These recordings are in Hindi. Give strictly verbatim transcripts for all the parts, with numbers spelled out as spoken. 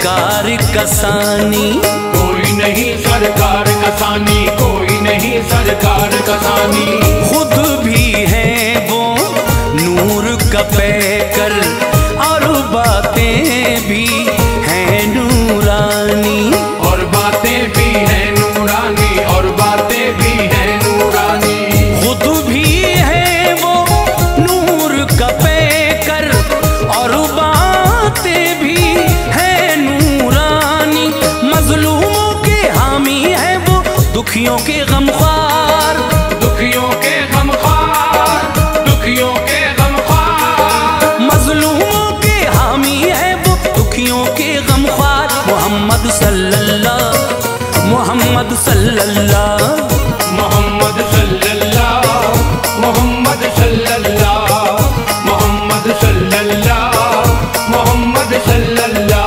सरकार कसानी, कोई नहीं सरकार कसानी, कोई नहीं सरकार कसानी। खुद भी है वो नूर का पैकर और बातें भी हैं नूरानी, और बातें भी हैं नूरानी, और बातें भी हैं नूरानी। खुद भी है वो नूर का पैकर और बातें भी हैं नूरानी। मजलूमों के हामी है वो, दुखियों के गमख्वार, दुखियों के गमख्वार, दुखियों के गमख्वार। मजलूमों के हामी है वो, दुखियों के गमख्वार। मोहम्मद सल्लल्लाहु, मोहम्मद सल्लल्लाहु, मोहम्मद सल्लल्लाहु, मोहम्मद सल्लल्लाहु, मोहम्मद सल्लल्लाहु, मोहम्मद सल्लल्लाहु।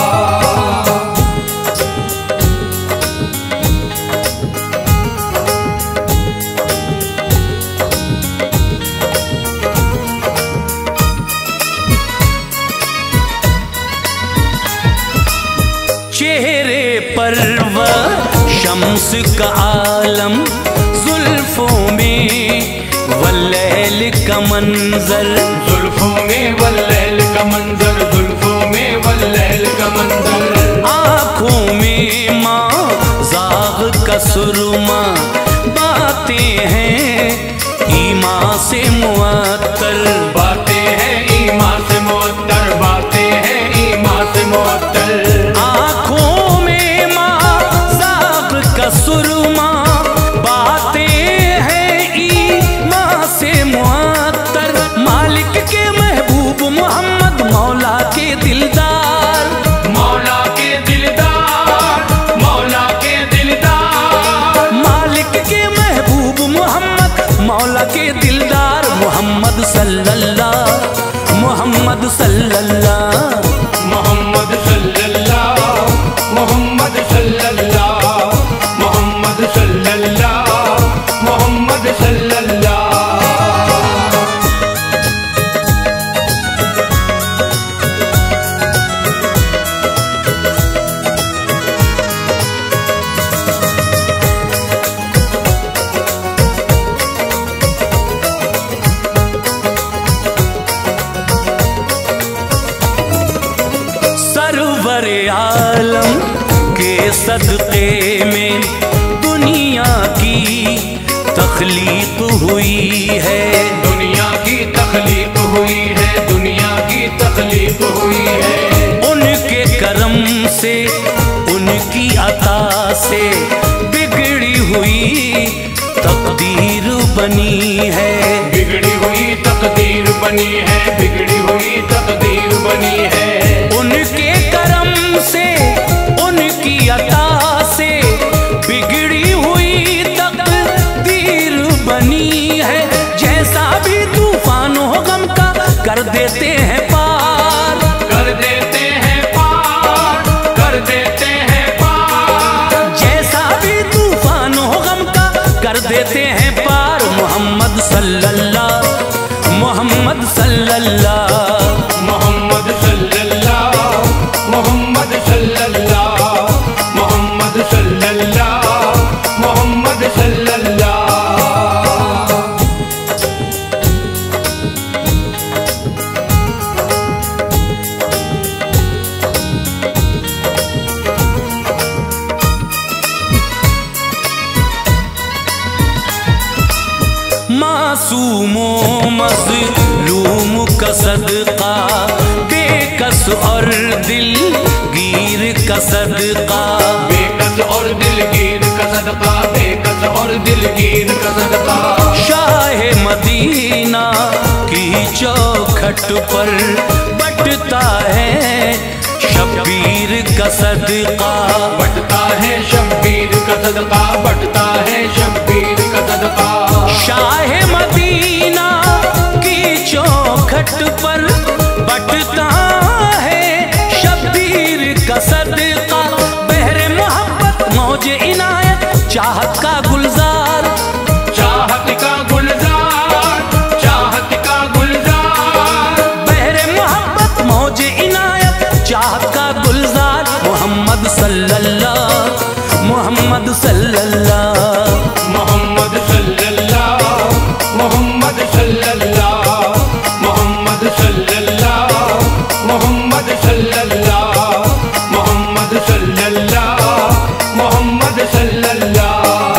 चेहरे पर वो शम्स का आलम, जुल्फों में वल्लैल का मंजर, जुल्फों में वल्लैल का मंजर, जुल्फों में वल्लैल का मंजर। आँखों में माँ जाग का सुरमा, बातें हैं ईमान से मुअत्तर, बातें हैं ईमान से मुअत्तर, बातें हैं ईमान से मुअत्तर। आँखों में माँ जाग का सुरमा, बातें हैं ईमान से मुअत्तर। मालिक के महबूब मोहम्मद, मौला के दिलदार, मौला के दिलदार, मौला के दिलदार। मालिक के महबूब मोहम्मद, मौला के दिलदार। मोहम्मद सल्लल्लाहु, मोहम्मद सल्लल्लाहु, मोहम्मद सल्लल्लाहु, मोहम्मद सल्लल्लाहु, मोहम्मद सल्लल्लाहु, मोहम्मद सल्लल्लाहु। सरवरे आलम के सदक़े में दुनिया की तख्लीक हुई है, दुनिया की तख्लीक हुई है, दुनिया की तख्लीक हुई है। उनके करम से, उनकी अता से बिगड़ी हुई तकदीर बनी है, बिगड़ी हुई तकदीर बनी है, बिगड़ी हुई तकदीर बनी है। उनके करम से, उनकी अता से बिगड़ी हुई तकदीर बनी है। जैसा भी तूफान हो गम का कर देते हैं पार, कर देते हैं पार, कर देते हैं पार। जैसा भी तूफान हो गम का कर देते हैं पार। मोहम्मद सल्लल्लाहु, मोहम्मद सल्लल्लाहु, मोहम्मद सल्लल्लाहु, मोहम्मद सल्लल्लाहु, मोहम्मद सल्लल्लाहु, मोहम्मद सल्लल्लाहु। मासूमों मज़लूम का सदका, बेकस और दिलगीर का सदका, बेकस और दिलगीर का सदका, बेकस और दिलगीर का सदका। शाह मदीना की चौखट पर बटता है शब्बीर का सदका, बटता है शब्बीर का सदका, बटता है शब्बीर का सदका। शाह मदीना की चौखट पर बटता है शब्बीर का सदका। बहरे मोहब्बत मौजे इनायत, चाहत का गुलजार, चाहत का गुलजार, चाहत का गुलजार। बहरे मोहब्बत मौजे इनायत, चाहत का गुलजार। मोहम्मद सल्लल्लाह, मोहम्मद सल्लल्लाह, मोहम्मद सल्लल्लाह।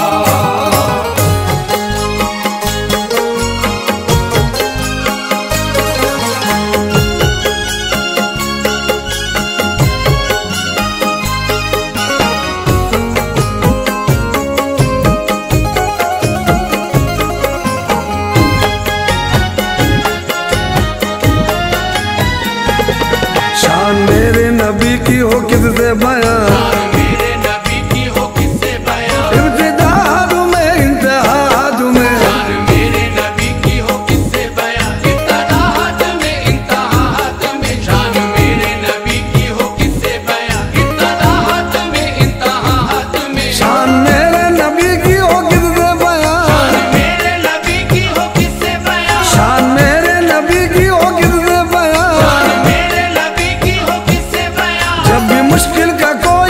शान मेरे नबी की हो किससे बयां, मेरे नबी की हो किससे बयां, इब्तिदा तुम्हें इंतहा तुम्हें, मेरे नबी की हो किससे बयां, इब्तिदा में इंतहा में। शान मेरे नबी की हो किससे बयां, इब्तिदा में इंतहा में। शान मेरे नबी की हो किससे बयां, मेरे नबी की हो किससे बयां, शान मेरे नबी की हो किससे बयां, मेरे नबी की हो किससे बयां। जब भी मुश्किल का कोई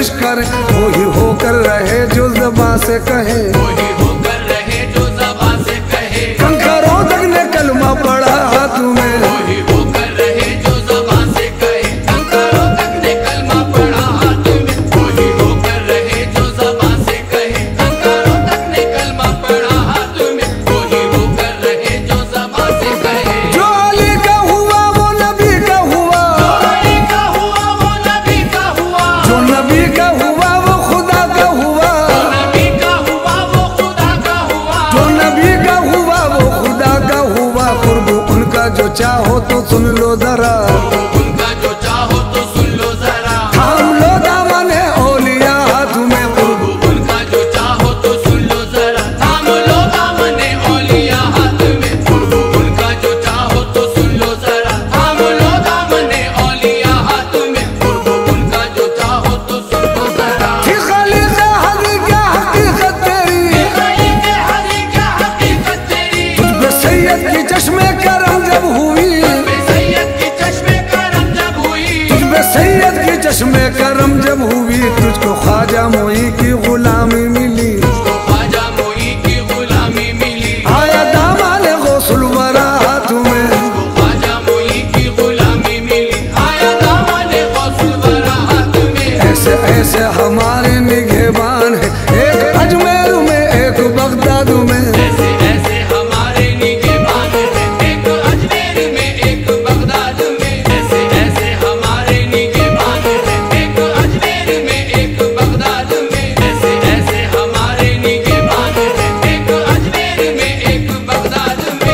गर्दिश करे, वही होकर रहे जो ज़बां से कहे, वही होकर रहे जो ज़बां से कहे। कंकरों तक ने कलमा पढ़ा हाथ में, वही होकर रहे जो ज़बां से कहे। कंकरों तक ने कलमा पढ़ा हाथ में, वही होकर रहे जो ज़बां से कहे। कंकरों तक ने कलमा पढ़ा हाथ में, वही होकर रहे जो ज़बां से कहे। जो अली का हुआ वो नबी का हुआ, जो अली का हुआ वो नबी का हुआ, जो नबी का हुआ वो खुदा का हुआ, जो नबी का हुआ वो खुदा का हुआ, जो नबी का हुआ वो खुदा का हुआ। कुर्ब उनका जो चाहो तो सुन लो जरा, उनका जो चाहो तो सुन लो जरा। थाम लो दामने औलिया हाथ में, कुर्ब उनका जो चाहो तो सुन लो जरा। थाम लो दामने औलिया हाथ में, उनका जो चाहो तो सुन लो जरा। थाम लो दामने औलिया हाथ में, उनका जो चाहो तो सुन लो जरा। थी खलीक़े हदी क्या हकीकत तेरी, खली के हदी क्या हकीकत तेरी, तुझ पे सैयद की चश्मे करम जब हुई, बे सैयद की चश्मे करम जब हुई, तुझ पे सैयद की चश्मे करम जब हुई। तुझको ख्वाजा मोई की गुलामी मिली, तो ख्वाजा मोई की गुलामी मिली। आया दामने गौसुल वरा हाथ में, ख्वाजा मोई की गुलामी मिली। आया दामने गौसुल वरा हाथ में। ऐसे ऐसे हमारे निगहबान है, एक अजमेर में एक बगदाद में, ऐसे ऐसे हमारे निगहबान हैं, एक अजमेर में एक बगदाद में। ऐसे ऐसे हमारे निगहबान हैं, एक अजमेर में एक बगदाद में। ऐसे ऐसे हमारे निगहबान हैं, एक अजमेर में एक बगदाद में।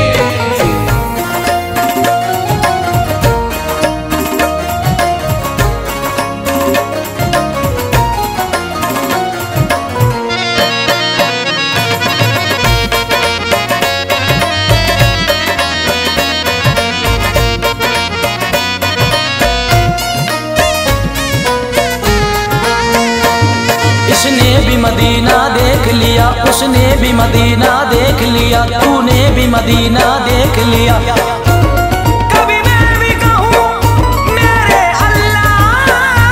इसने भी मदीना देख लिया, उसने भी मदीना देख लिया, तूने भी मदीना देख लिया। कभी मैं भी कहूँ मेरे अल्लाह,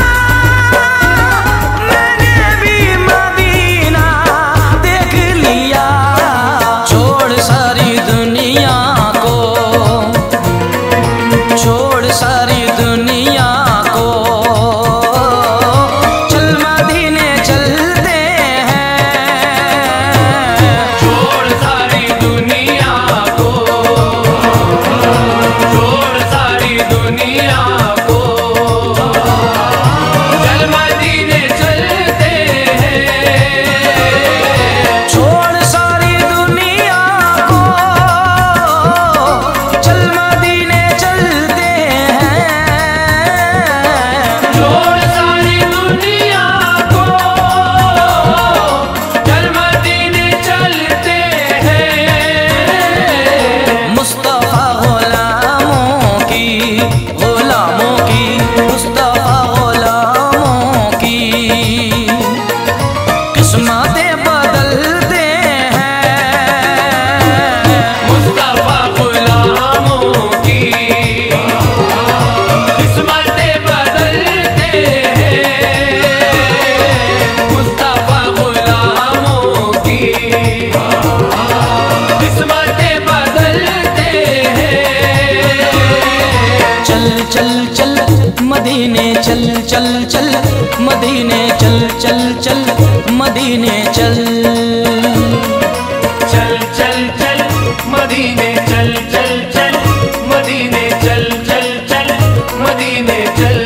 मैंने भी मदीना देख लिया। छोड़ सारी दुनिया को, छोड़ सारी दुनिया को, चल मदीने चलते हैं। छोड़ सारी दुनिया को, छोड़ सारी दुनिया को, चल मदीने चलते हैं। छोड़ सारी दुनिया को, चल मदीने चलते हैं। छोड़ सारी दुनिया को, चल मदीने चलते हैं। मुस्तफा गुलामों की, गुलामों की, मुस्तफा गुलामों की किस्मतें बदलते हैं। मुस्तफा गुलामों की किस्मतें बदलते हैं। मुस्तफा गुलामों की किस्मतें बदलते हैं। चल चल चल मदीने चल चल चल मदीने चल चल चल मदीने चल। चल चल चल मदीने चल चल चल मदीने चल चल चल मदीने चल।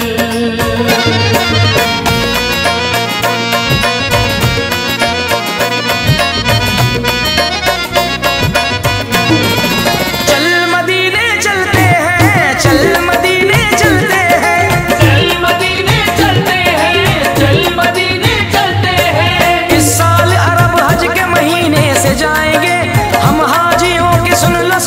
चल मदीने चलते हैं, चल मदीने चलते हैं, चल मदीने चलते हैं, चल मदीने चलते हैं। इस साल अरब हज के महीने से जाएंगे हम हाजियों की, सुन लो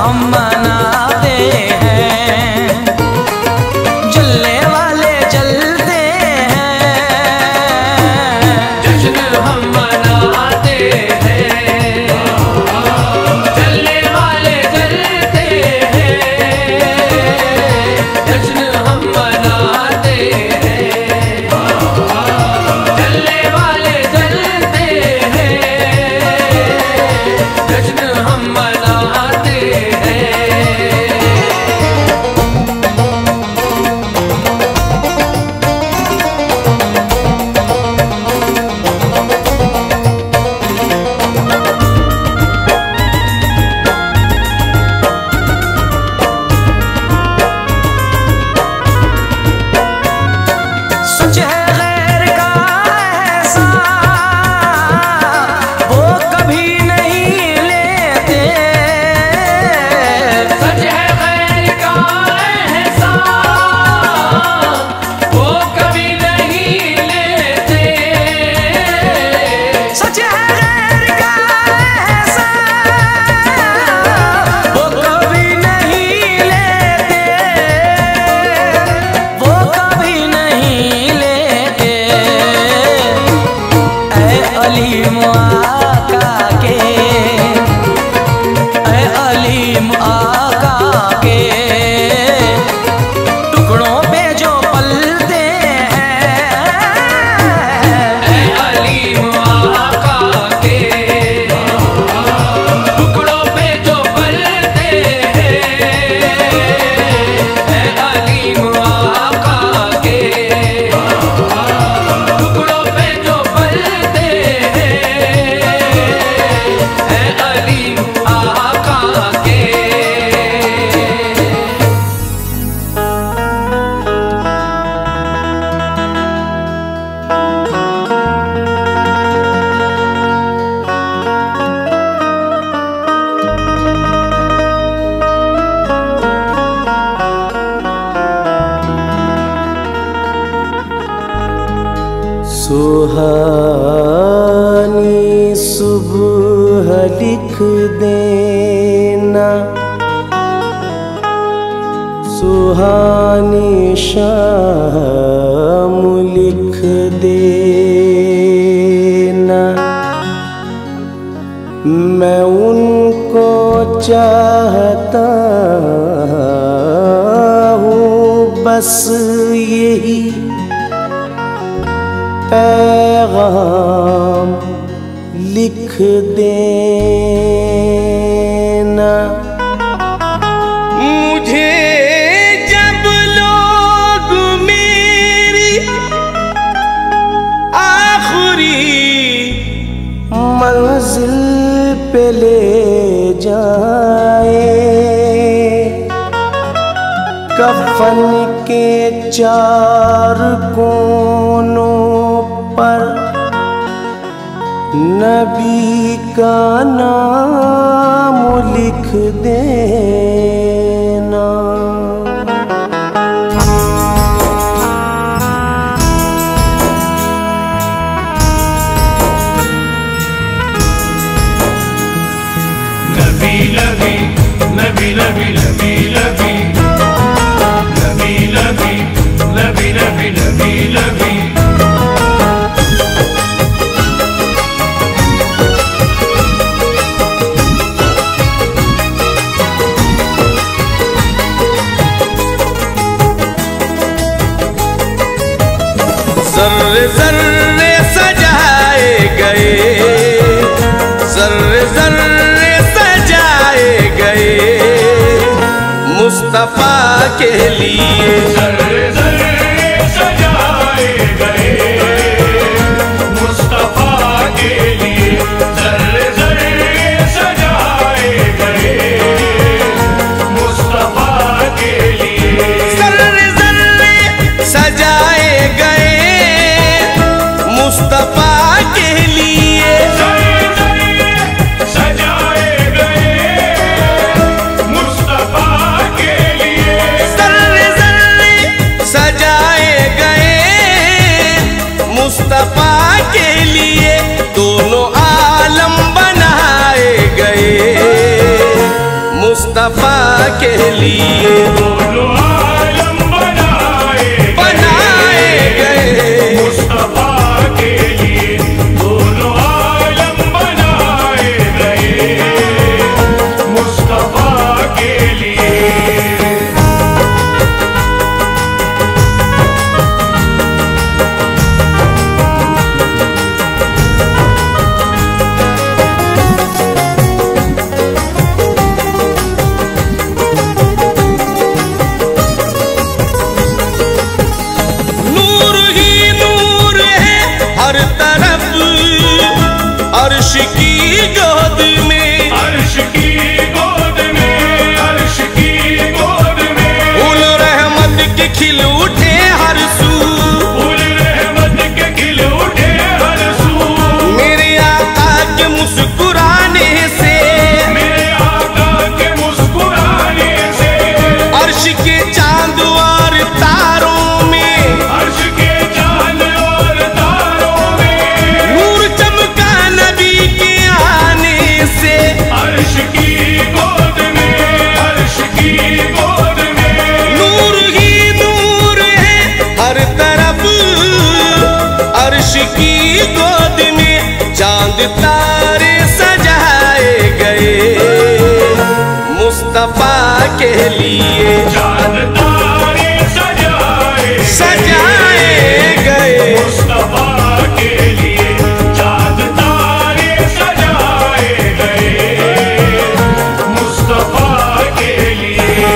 हम मनाते हैं, जलने वाले जलते हैं, जश्न हम मनाते हैं, जलने वाले जलते हैं, जश्न हम मनाते हैं, जलने वाले जलते हैं, जश्न हम मनाते हैं। सच है गैर का एहसान वो कभी नहीं लेते, सच है गैर का एहसान वो कभी नहीं लेते, सच है गैर का एहसान वो कभी नहीं लेते, वो कभी नहीं लेते। ऐ अलीम आका के, ऐ अलीम आका के टुकड़ों पे जो पलते हैं, ऐ अलीम आका के टुकड़ों पे जो पलते हैं, ऐ अलीम आका के टुकड़ों पे जो पलते हैं, ऐ अलीम आका के। सुहानी सुबह लिख देना, सुहानी शाम लिख देना। मैं उनको चाहता हूँ बस यही पैगाम लिख देना। मुझे जब लोग मेरी आखिरी मंजिल पे ले जाए, कफन के चार कोनों पर नबी का नाम लिख देना। नबी नबी नबी नबी नबी नबी नबी नबी नबी नबी नबी नबी ज़र्रे ज़र्रे सजाए गए, ज़र्रे ज़र्रे सजाए गए मुस्तफ़ा के लिए। ज़र्रे ज़र्रे सजाए गए मुस्तफ़ा के लिए, ज़र्रे ज़र्रे सजाए गए मुस्तफ़ा के लिए। ज़र्रे ज़र्रे सजाए गए मुस्तफ़ा के लिए, ज़र्रे ज़र्रे सजाए गए मुस्तफ़ा के लिए, ज़र्रे ज़र्रे मुस्तफा के लिए दोनों आलम बनाए बनाए गए। मुस्तफा के लिए दोनों आलम बनाए गए मुस्तफा के लिए। नूर ही नूर है हर तरफ अर्श की गोद में, अर्श की गोद में अर्श की गोद में फूल रहमत के खिल उठे हर सू, फूल रहमत के खिल उठे हर सू। मेरे आका के मुस्कुराने से, मेरे आका के मुस्कुराने से अर्श के चांद और तारों में, अर्श के चांद और तारों में नूर चमका नबी के आने से। अर्श की गोद में अर्श की गोद में नूर ही नूर है हर तरफ अर्श की गोद में, चांद तारे सजाए गए मुस्तफा के लिए चांद तारे सजाए सजाए गए। मुस्तफा के लिए चांद तारे सजाए गए मुस्तफा के लिए।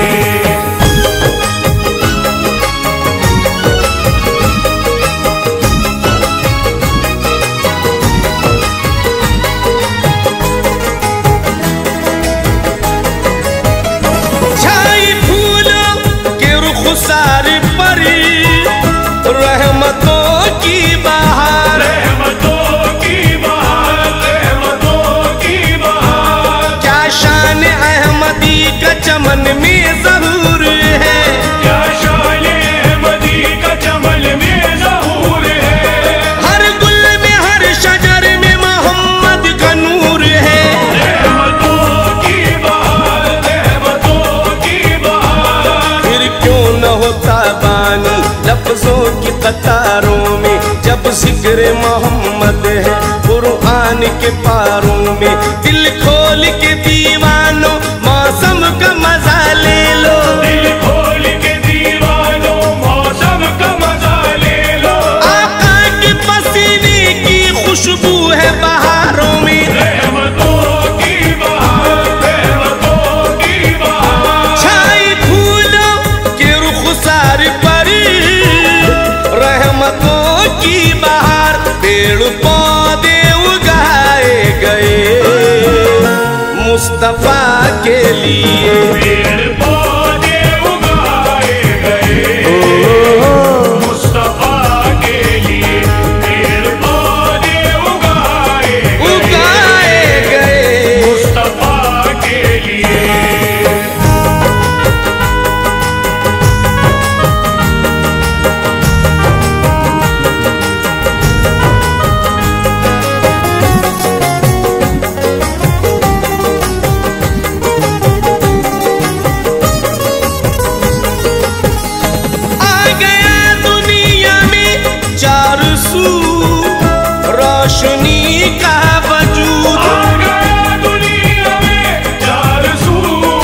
छाई फूलों के रुखसार पर रहमतों की बहार, रहमतों की बहार रहमतों की बहार। क्या शान अहमदी का चमन में जरूर है, क्या शान अहमदी का चमन में ज़हूर है। हर गुल में हर शजर में मोहम्मद का नूर है। रहमतों की बहार रहमतों की बहार। फिर क्यों न होता बानी लफ्जों की कतारों में, जब जिक्र मोहम्मद है कुरान के पारों में। दिल खोल के दीवानों मौसम का मजा ले लो, दिल खोल के दीवानों मौसम का मजा ले लो। आका के पसीने की खुशबू है बहारों में। रहमतों की बहार रहमतों की बहार। छाई फूलों के रुखसार पर रहमतों की बहार, पेड़ पौधे उगाए गए मुस्तफा के लिए। पेड़ पौधे उगाए गए मुस्तफा के लिए। पेड़ पौधे उगाए उगाए गए मुस्तफा के लिए। आ गया दुनिया में चार सू रोशनी का वजूद, आ गया दुनिया में चार सू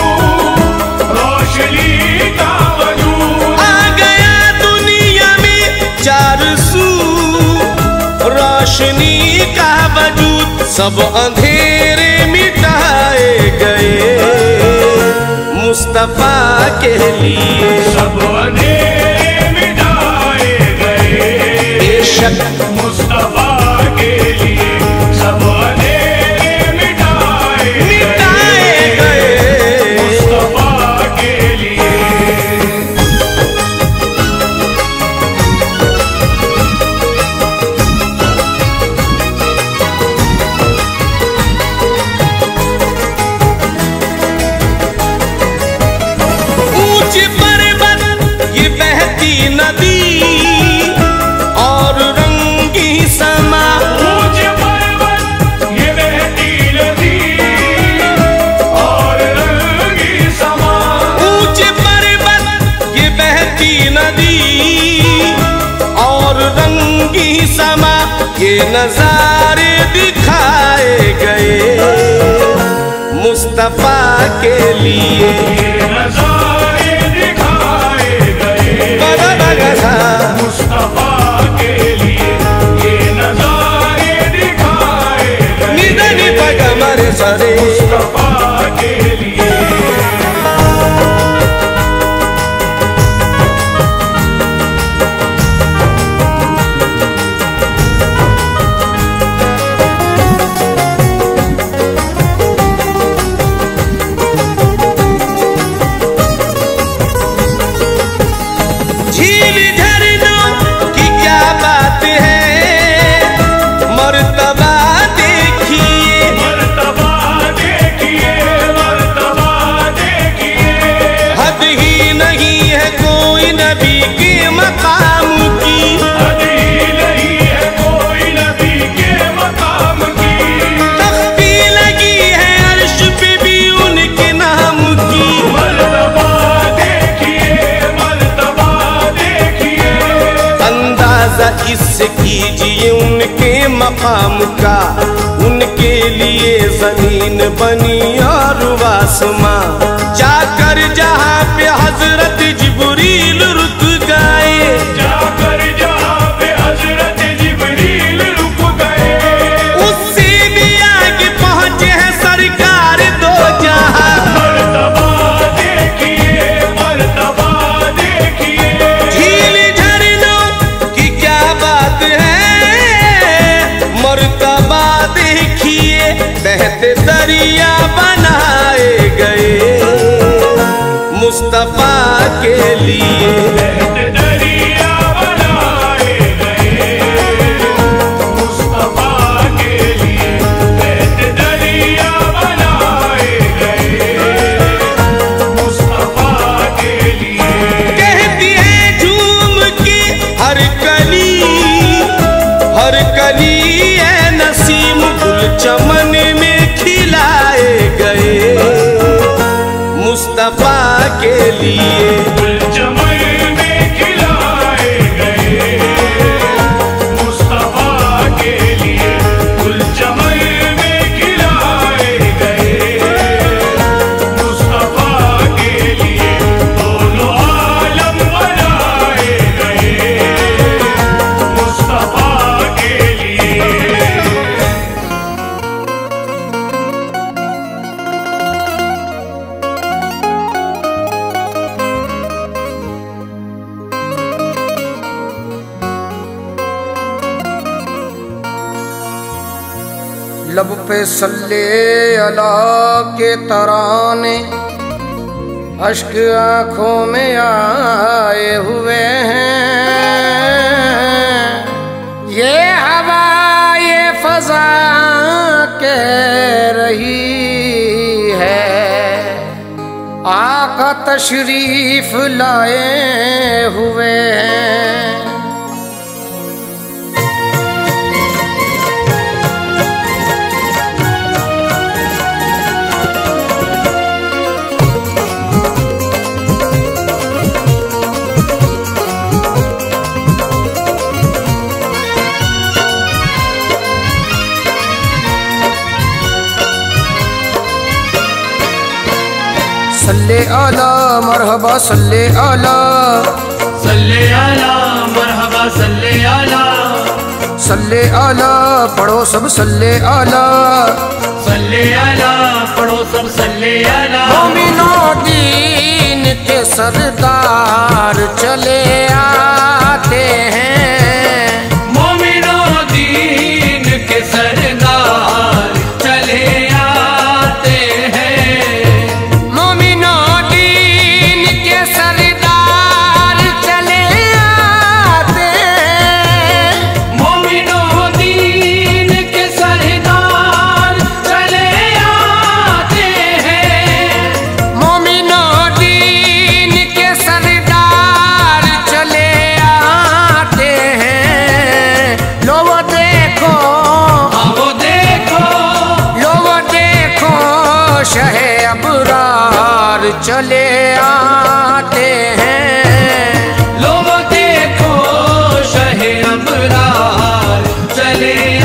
रोशनी का वजूद। आ गया दुनिया में चार सू रोशनी का वजूद। सब अंधेरे मिटाए गए मुस्तफा के लिए। सब अंधेरे मिटाए गए बेशक मुस्तफा के लिए। सब अंधेरे मिटाए मिटाए गए मुस्तफा के लिए। ऊंचे पर्वत ये बहती नदी और रंग नजारे दिखाए गए मुस्तफा के लिए, ये नजारे दिखाए गए बगा बगा सा मुस्तफा के लिए, ये नजारे दिखाए गए निधनि पगा मरे सरे मुस्तफा के लिए। झील झरनों की क्या बात है, मर्तबा देखिए मर्तबा देखिए, मर्तबा देखिए, हद ही नहीं है कोई नबी के मकाम की, हद ही नहीं है कोई नबी के मकाम की, तख्ती लगी है अर्श पे भी उनके नाम की। मर्तबा देखिए, मर्तबा देखिए, अंदाजा इससे कीजिए उनके मकाम का, उनके लिए जमीन बनी और आसमां, जाकर जहाँ पे हजरत जिब्रील रुक गए, जाकर जहाँ पे हजरत जिब्रील रुक गए, उससे भी आगे पहुँचे हैं सरकार दो जहाँ। मर्तबा देखिए, मर्तबा देखिए, झील झरनों की क्या बात है, मर्तबा देखिए बहते दरिया बनाए गए मुस्तफा के लिए, बहते दरिया बनाए गए मुस्तफा के लिए, बहते दरिया बनाए गए मुस्तफा के लिए। कहती है झूम के हर कली, हर कली है नसीम गुल चमन में खिलाए गए मुस्तफा के लिए। गुल चमन में खिलाए गए मुस्तफा के लिए, गुल चमन में खिलाए गए मुस्तफा के लिए, दोनों आलम बनाए गए मुस्तफा के लिए। लब पे सल्ले अला के तराने अश्क आंखों में आए हुए हैं, ये हवा ये फजा कह रही है आका तशरीफ लाए हुए हैं। सल्ले आला मरहबा सल्ले आला, सल्ले आला मरहबा सल्ले आला, सल्ले आला पढ़ो सब सल्ले आला। सल्ले आला पढ़ो सब सल्ले आला। मोमिनों दीन के सरदार चले आते हैं, मोमिनों दीन के सरदार चले आते हैं, मोमिनों दीन के सरदार चले आते हैं, मोमिनों दीन के सरदार चले आते हैं, मोमिनों दीन के सरदार चले आते हैं। लो वो देखो, हाँ वो देखो, लो वो देखो शहे अबरार चले आते हैं। लो वो देखो शहे अबरार चले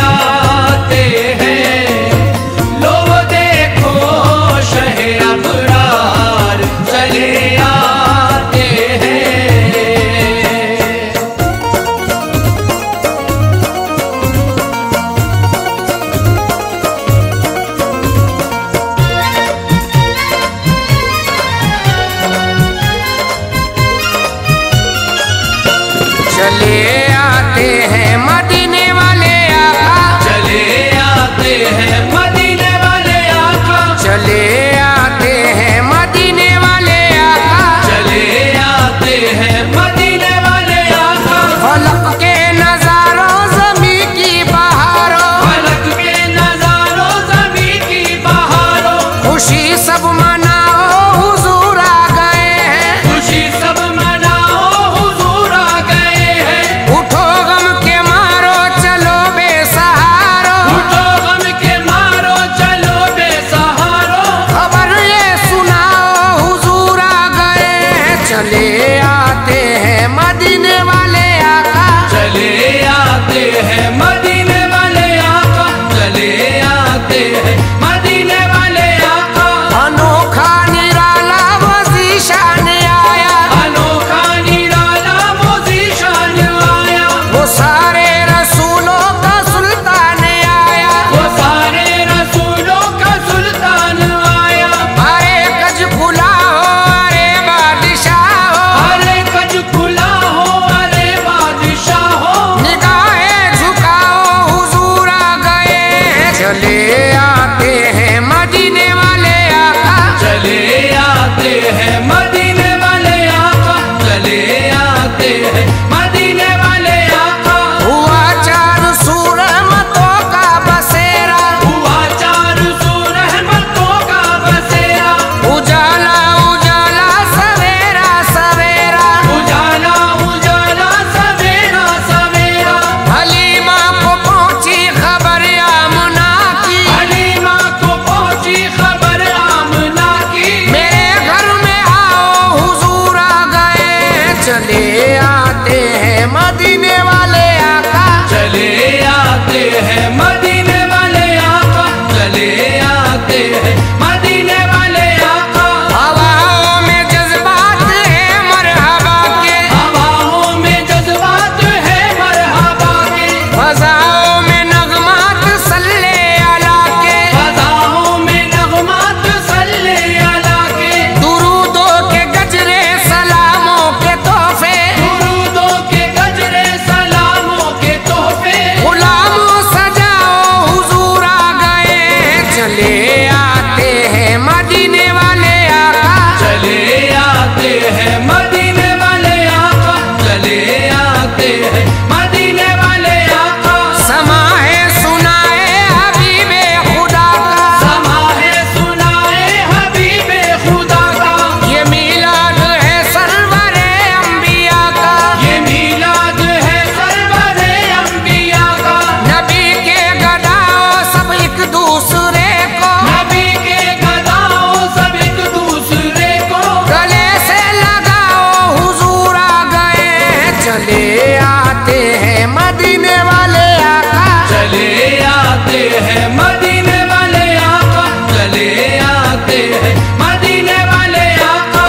चले आते हैं मदीने वाले आका, चले आते हैं मदीने वाले आका, चले आते हैं मदीने वाले आका, चले आते हैं मदीने वाले आका। फलक के नजारों ज़मी की बहारों, फलक के नजारों ज़मी की बहारों, खुशी सब मनाओ हुजूर आ गए हैं, खुशी सब मनाओ हुजूर आ गए हैं। उठो गम के मारो चलो बेसहारो, उठो गम के मारो चलो बेसहारो, खबर ये सुनाओ हुजूर आ गए हैं। चले आते हैं मदीने वाले आका, चले आते हैं मदीने वाले आका, चले आते हैं मदीने वाले आका। अनोखा निराला वज़ी शान आया, अनोखा निराला मोज़ी शान आया, वो सारे रसूलों का सुल्तान आया, वो सारे रसूलों का सुल्तान आया। अरे कज खुला हो अरे बादशाह हो, अरे कज खुला हो अरे बादशाह हो, निगाहें झुकाओ हुजूर आ गए हैं। चले आते हैं मदीने वाले आका, चले आते हैं मदीने वाले आका, चले आते हैं मदीने वाले आका। हुआ चार सूरमतों का बसेरा, हुआ चार सौ रहमतों का बसेरा, उजाला उजाला सवेरा सवेरा, उजाला उजाला सवेरा सवेरा। हलीमा को पहुंची खबर आमना की, हलीमा को पहुंची खबर आमना की, मेरे घर में आओ हुजूर आ गए हैं। चले आते हैं मदीने वाले आका, चले आते हैं मदीने वाले आका, चले आते हैं मदीने वाले आका। हवाओं में जज्बात है मरहबा के, हवाओं में जज्बात है मरहबा के, फजाओं में नगमात सल्ले अला के, फज़ाओं में नगमात सल्ले अला के, दुरूदों के गजरे सलामों के तोहफे, दुरूदों के गजरे सलामों के तोहफे, गुलामों सजाओ हुजूर आ गए हैं। चले आते हैं मदीने वाले आका, चले आते हैं मदीने वाले आका, चले आते हैं मदीने वाले आका। समा है सुनाए हबीबे खुदा का, समा है सुनाए हबीबे खुदा का, ये मीलाद है सरवरे अंबिया का, ये मीलाद है सरवरे अंबिया का। नबी के गदाओं सब एक दूसरे को, नबी के गदाओं सब एक दूसरे को, गले से लगाओ हुजूर आ गए हैं। चले आते हैं मदीने वाले आका, चले आते हैं मदीने वाले आका, चले आते हैं मदीने वाले आका।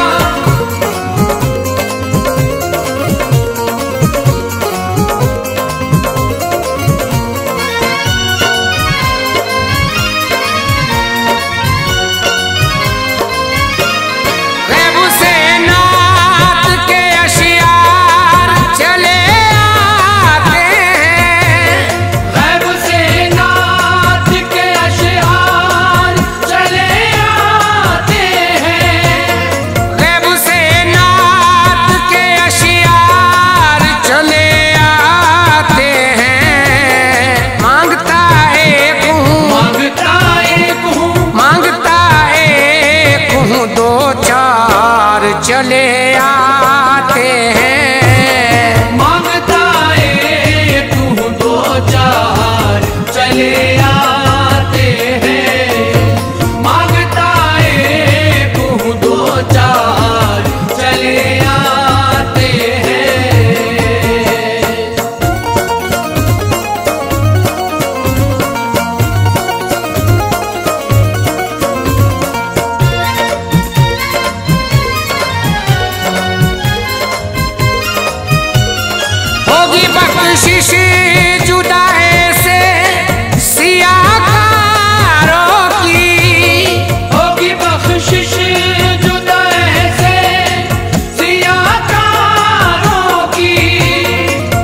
गैब से नात के अशियार चले आते हैं, गैब से नात के अशआर चले आते हैं, गैब से नात के अशियार चले आते हैं। मांगता एक हूँ मांगता एक हूँ, मांगता एक हूँ दो चार चले आते हैं। मांगता एक हूँ दो चार चले आते हैं, मांगता एक हूँ दो चार चले आते हैं। होगी बख्शिश जुदा से सियाकारों की, होगी बख्शिश जुदा से सियाकारों की,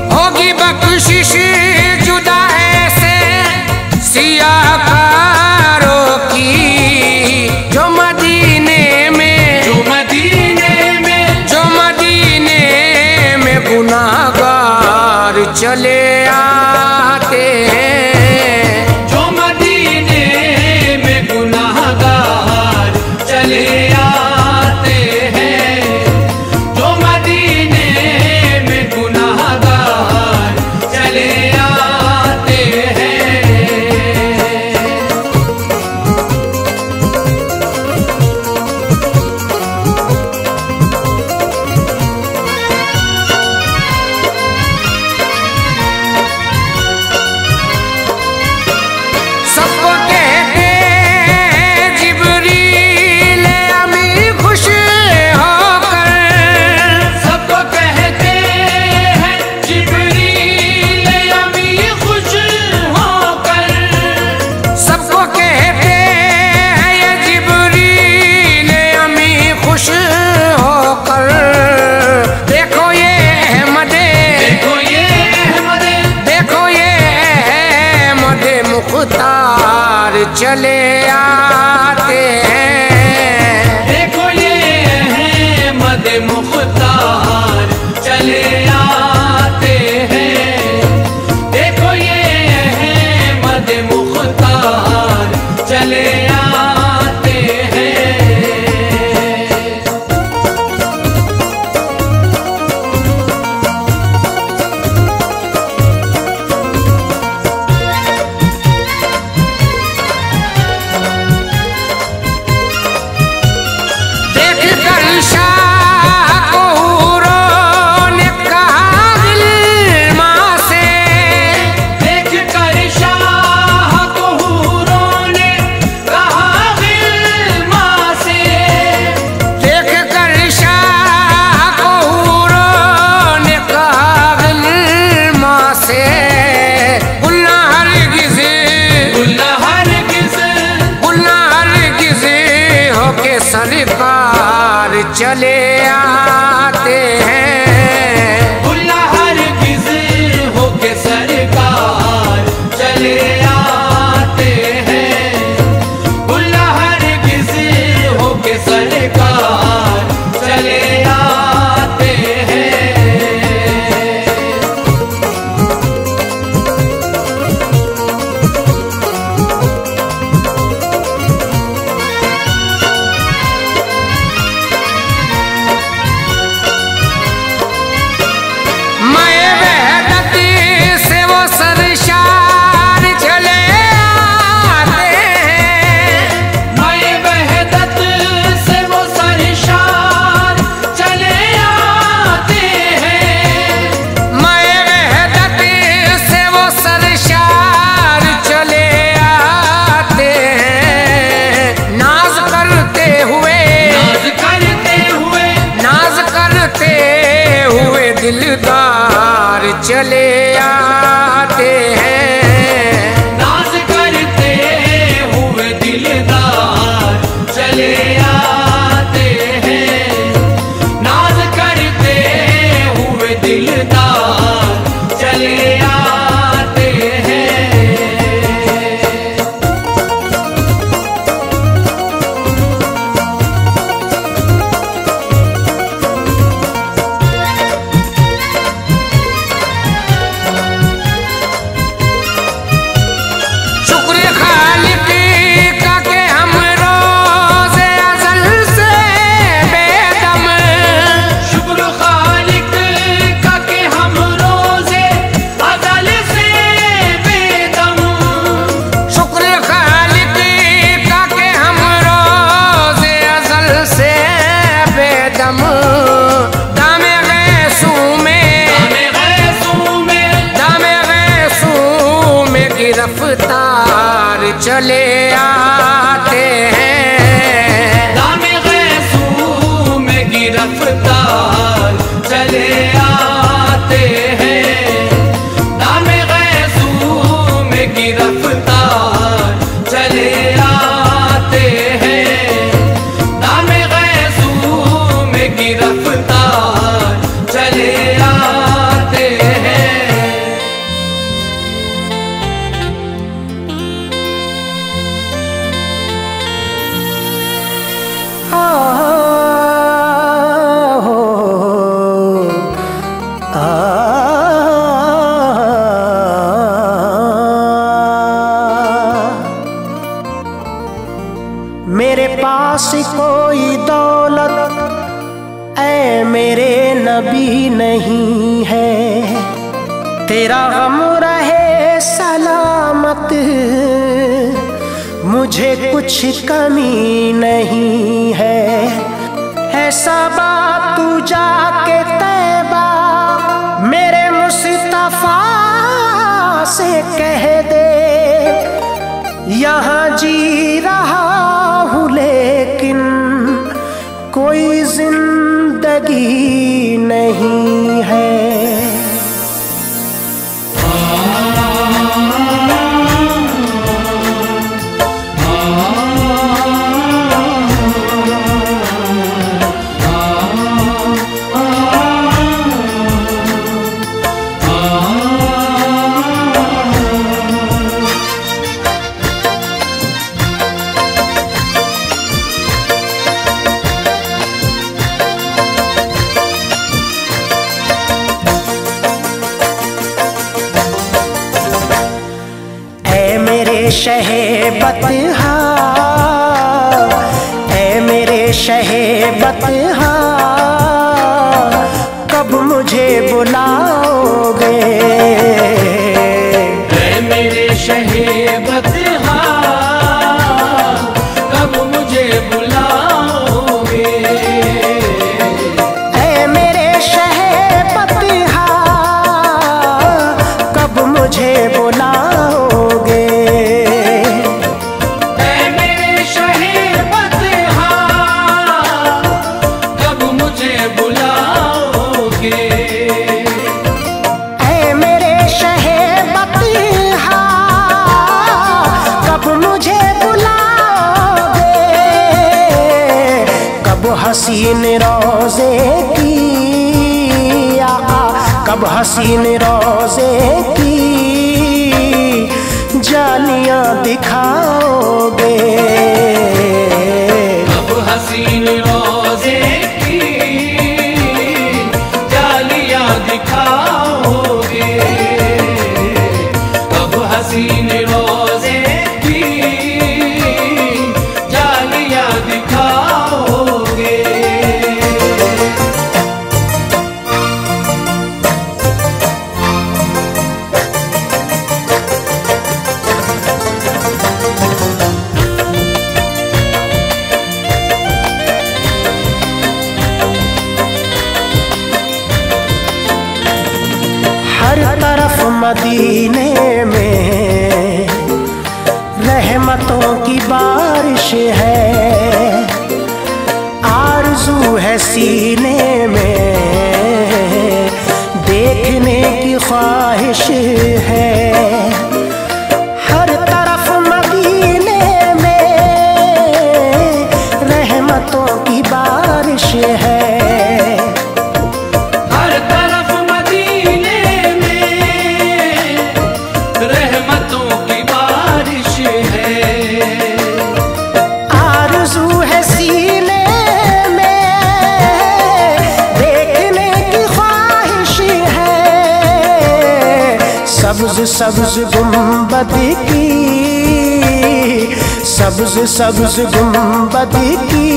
चले आते हैं। जो मदीने में गुनाहगार चले आते हैं, जो मदीने में गुनाहगार चले आते हैं। सबको कहते हैं जिब्रील अमी खुश होकर, सबको कहते हैं जिब्रील अमी खुश होकर, सबको कहते हैं ये जिब्रील अमी खुश होकर। देखो ये अहमदे, देखो ये अहमदे, देखो ये अहमदे मुख्तार चले आते हैं। देखो ये अहमद मुख्तार चले आते हैं। देखो ये अहमद मुख्तार चले आते हैं। देख कर शाह को हूरों ने कहा गिल्मा से, देख कर शाह को हूरों ने कहा गिल्मा से, देख कर शाह को हूरों ने कहा गिल्मा से। गुल्ला हरगिज़, गुल्ला हरगिज़, गुल्ला हरगिज़ होके सरकार चले आते हैं। गुल्ला हरगिज़ होके सरकार चले आते हैं। गुल्ला हरगिज़ होके सरकार चले आते हैं। मैं वहदत से वो सरशार चले आते हैं। मैं वहदत से वो सरशार चले आते हैं। मैं वहदत से वो सरशार चले आते हैं। नाज करते हुए, नाज करते हुए, नाज करते हुए दिलदार चले आते हैं। नाज करते हुए दिलदार चले आते हैं। नाज करते हुए दिलदार चले आते हैं। शुक्र खालिक का के हम रोज़े अज़ल से बेदम, शुक्र खालिक का के हम रोज़े अज़ल से बेदम, शुक्र खालिक का के हम रोज़े अज़ल से बेदम। दामे गैसू में, दामे गैसू में, दामे गैसू में गिरफ्तार चले आते हैं। दामे गैसू में गिरफ्तार चले आते हैं। दामे गैसू में गिरफ्तार चले आते हैं। दामे गैसू में गिरफ्तार चले आते हैं। मेरे नबी नहीं है, तेरा गम रहे सलामत, मुझे कुछ कमी नहीं है। ऐसा बात तू जाके तैबा मेरे मुस्तफा से कह दे, यहाँ जी रहा हूँ लेकिन कोई जिंदगी नहीं है। शहे बतहा, ऐ मेरे शहे बतहा, कब मुझे बुलाओगे? ऐ मेरे शहे बतहा, कब मुझे बुलाओगे? ऐ मेरे शहे बतहा, कब मुझे बुलाओगे? हसीन रोज़े की आका, कब हसीन रोज़े की जालियां दिखाओगे? कब हसीन रोज़े की जालियां दिखाओगे? कब हसीन रोज़े की जालियां दिखाओगे? मदीने में रहमतों की बारिश है, आरज़ू है सीने में देखने की ख्वाहिश है। हर तरफ मदीने में रहमतों की बारिश है, सब्ज सब्ज गुंबद की, सब्ज सब्ज गुंबद की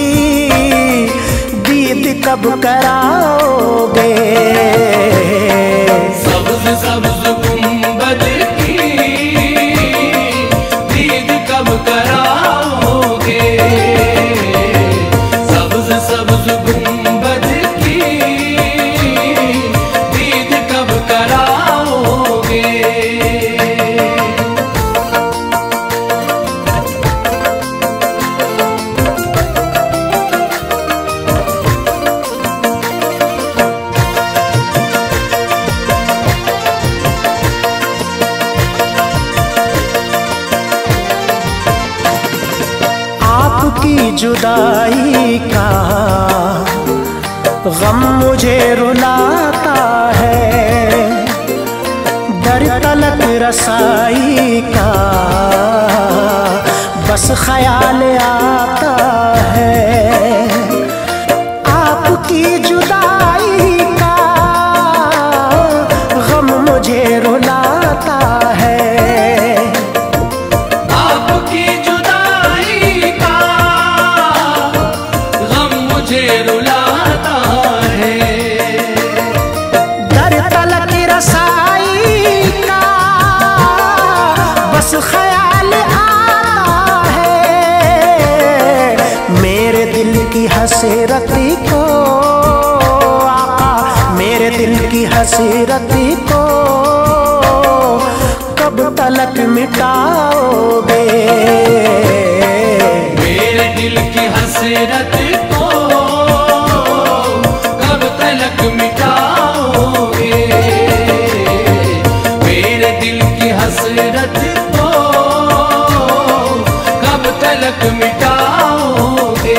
दीद कब कराओगे? सब्ज सब्ज गुंबद की दीद कब कराओगे? सब्ज सब्ज गुंबद की दीद कब कराओगे? आपकी जुदाई का गम मुझे रुलाता है, दर तलक रसाई का बस ख्याल आता है। आपकी जुदाई का गम मुझे रुलाता है, आपकी जुदाई का गम मुझे रुलाता को आका, मेरे दिल की हसरत को कब तलक मिटाओगे? मेरे दिल की हसरत को कब तलक मिटाओगे? मेरे दिल की हसरत को कब तलक मिटाओगे?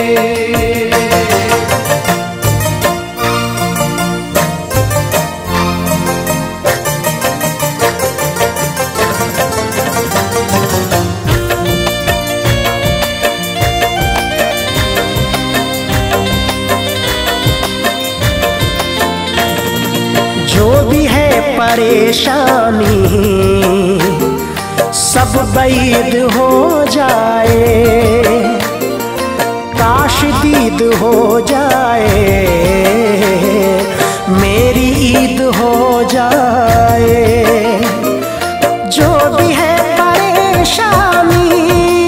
जो भी है परेशानी सब बैद हो जाए, काश दीद हो जाए, मेरी ईद हो जाए। जो भी है परेशानी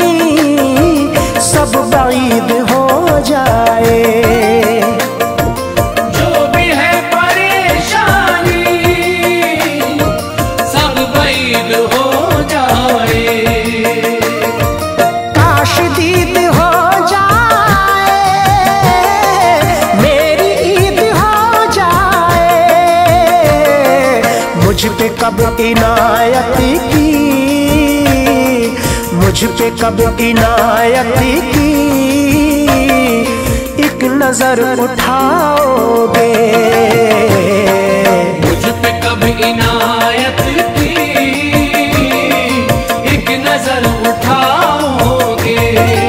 सब बैद हो जाए, मुझ पे कब इनायत की, मुझ पे कब इनायत की एक नजर उठाओगे? मुझ पे कब इनायत की एक नजर उठाओगे?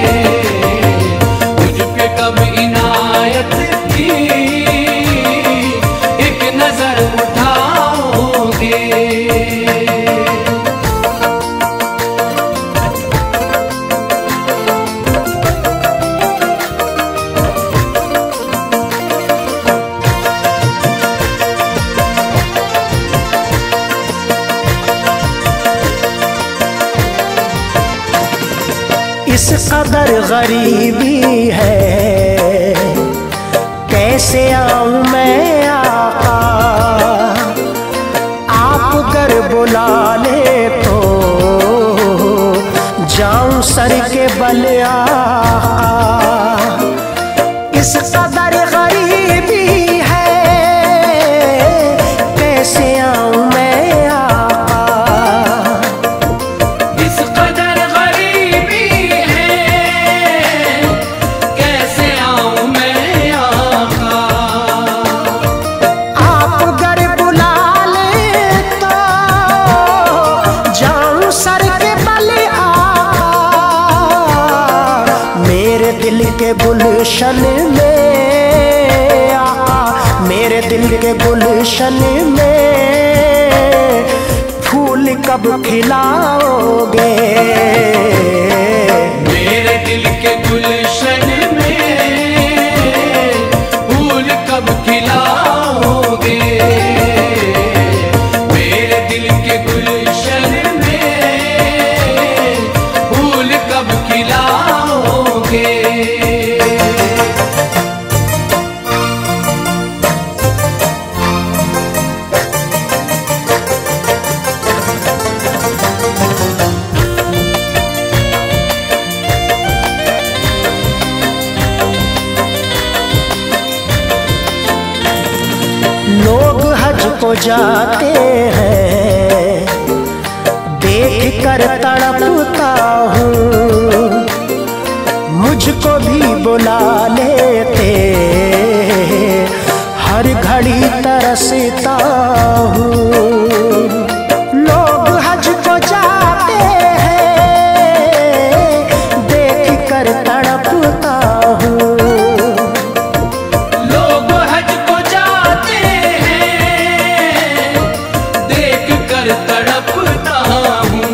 मुझ पे कब इनायत की एक नजर उठाओगे? इस कदर गरीबी है कैसे आऊं मैं आका, आप अगर बुला ले तो जाऊं सर के बल आका। इस कदर गरीबी है कैसे आऊं मैं आका, इस कदर गरीबी है कैसे आऊं मैं आका। आप अगर बुला ले तो जाऊं सर के बल आका। मेरे दिल के गुलशन में आका, मेरे दिल के गुलशन में फूल कब खिलाओगे? मेरे दिल के गुलशन में फूल कब खिलाओगे? मेरे दिल के गुलशन में फूल कब खिलाओगे? लोग हज को जाते हैं देख कर तड़पता हूँ, मुझको भी बुला लेते हर घड़ी तरसता हूँ। लोग हज को जाते हैं देख कर तड़पता हूँ, लोग हज को जाते हैं देख कर तड़पता हूँ।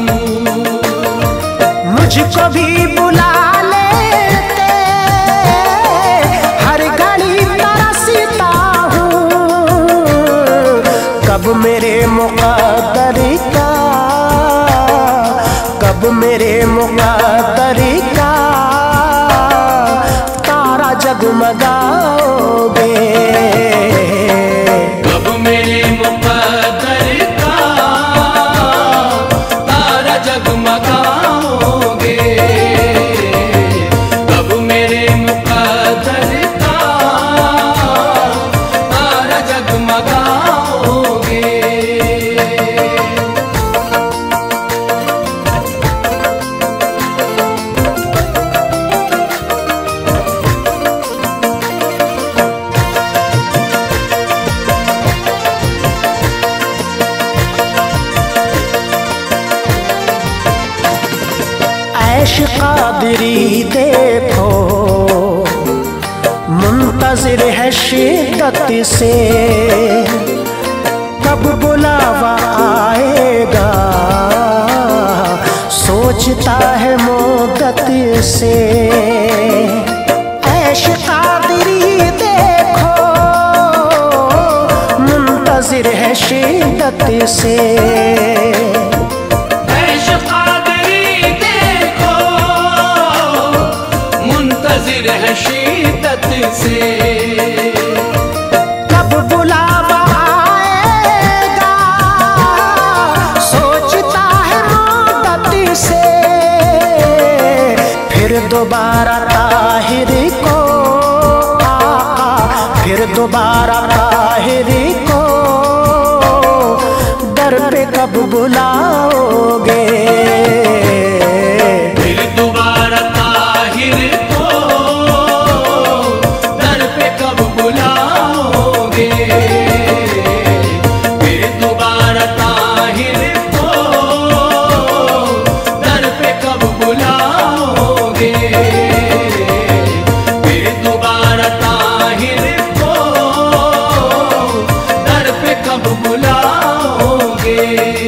मुझको भी बुला लेते ऐश कादरी देखो मुंतजिर है शिद्दत से, कब बुलावा आएगा सोचता है मुद्दत से। ऐश कादरी देखो मुंतजिर है शिद्दत से, ऐश कादरी देखो मुंतजिर है शिद्दत से। कब बुलावा आएगा सोचता है मुद्दत से, फिर दोबारा ताहिर को आका, फिर दोबारा ताहिर को दर पे कब बुलाओगे। फिर दोबारा ताहिर को दर पे कब बुलाओगे। फिर दोबारा ताहिर को दर पे कब बुलाओगे। फिर दोबारा ताहिर को दर पे कब बुलाओगे।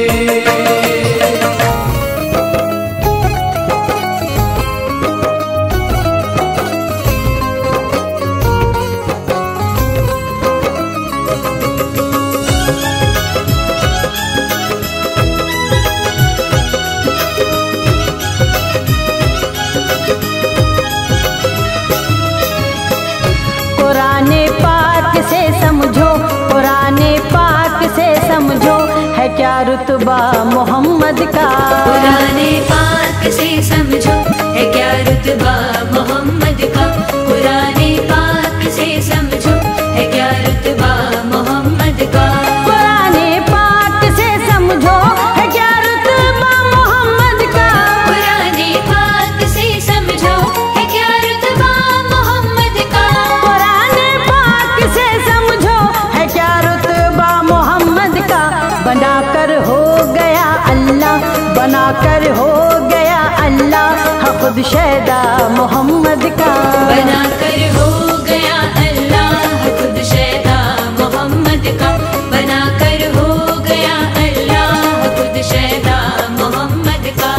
कुराने पाक से समझो, कुराने पाक से समझो है क्या रुतबा मोहम्मद का। कुराने पाक से समझो है क्या रुतबा मोहम्मद का। कुराने पाक से समझो है क्या रुतबा मोहम्मद का। कुराने पाक से समझो है क्या रुतबा मोहम्मद का। कुराने पाक से समझो है क्या रुतबा मोहम्मद का। कुराने पाक से समझो है क्या रुतबा मोहम्मद का। बनाकर हो गया अल्लाह, बनाकर हो गया अल्लाह खुद शैदा मोहम्मद का। बनाकर हो गया अल्लाह खुद शैदा मोहम्मद का। बनाकर हो गया अल्लाह खुद शैदा मोहम्मद का।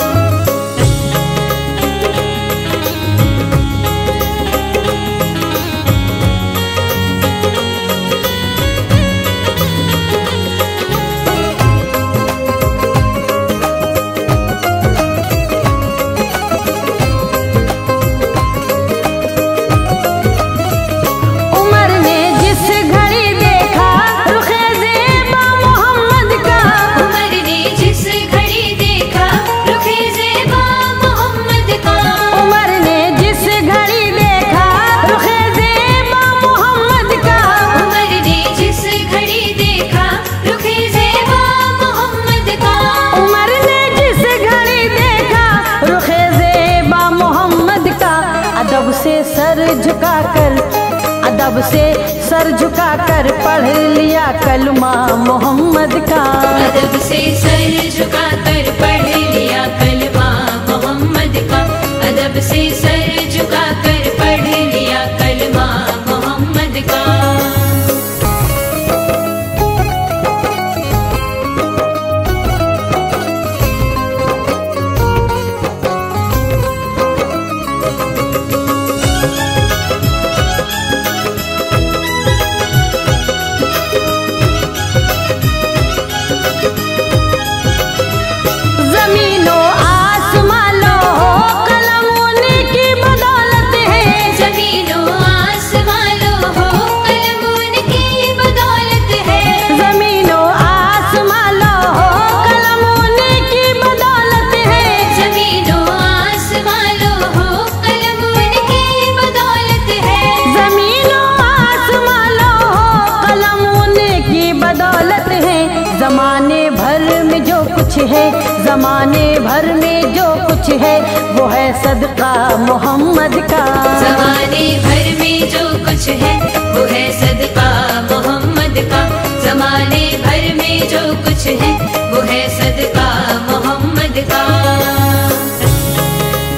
उमर ने जिस घड़ी देखा रुखे ज़ेबा मोहम्मद का। उमर ने जिस घड़ी देखा रुखे ज़ेबा मोहम्मद का। उमर ने जिस घड़ी देखा रुखे ज़ेबा मोहम्मद का। उमर ने जिस घड़ी देखा रुखे ज़ेबा मोहम्मद का। उमर ने जिस घड़ी देखा रुखे ज़ेबा मोहम्मद का। अदब से सर झुका कर, अदब से सर झुका कर पढ़ लिया कलमा मोहम्मद का। अदब से सर झुका कर पढ़ लिया कलमा मोहम्मद का। अदब से सर झुका कर पढ़ लिया कलमा मोहम्मद का। जमीनों आसमां लो कलम उन्हीं की बदौलत है। ज़मीनो आसमां लो हो कलम उनकी बदौलत है। जमीनों आसमां लो कलम उन्हीं की बदौलत है। ज़मीनो आसमां लो हो कलम उनकी बदौलत है। जमीनों आसमां लो कलम उनकी बदौलत है। जमाने भर में जो कुछ है, जमाने भर में जो कुछ है वो है सदका मोहम्मद का। ज़माने भर में जो कुछ है वो है सदका मोहम्मद का। ज़माने भर में जो कुछ है वो है सदका मोहम्मद का।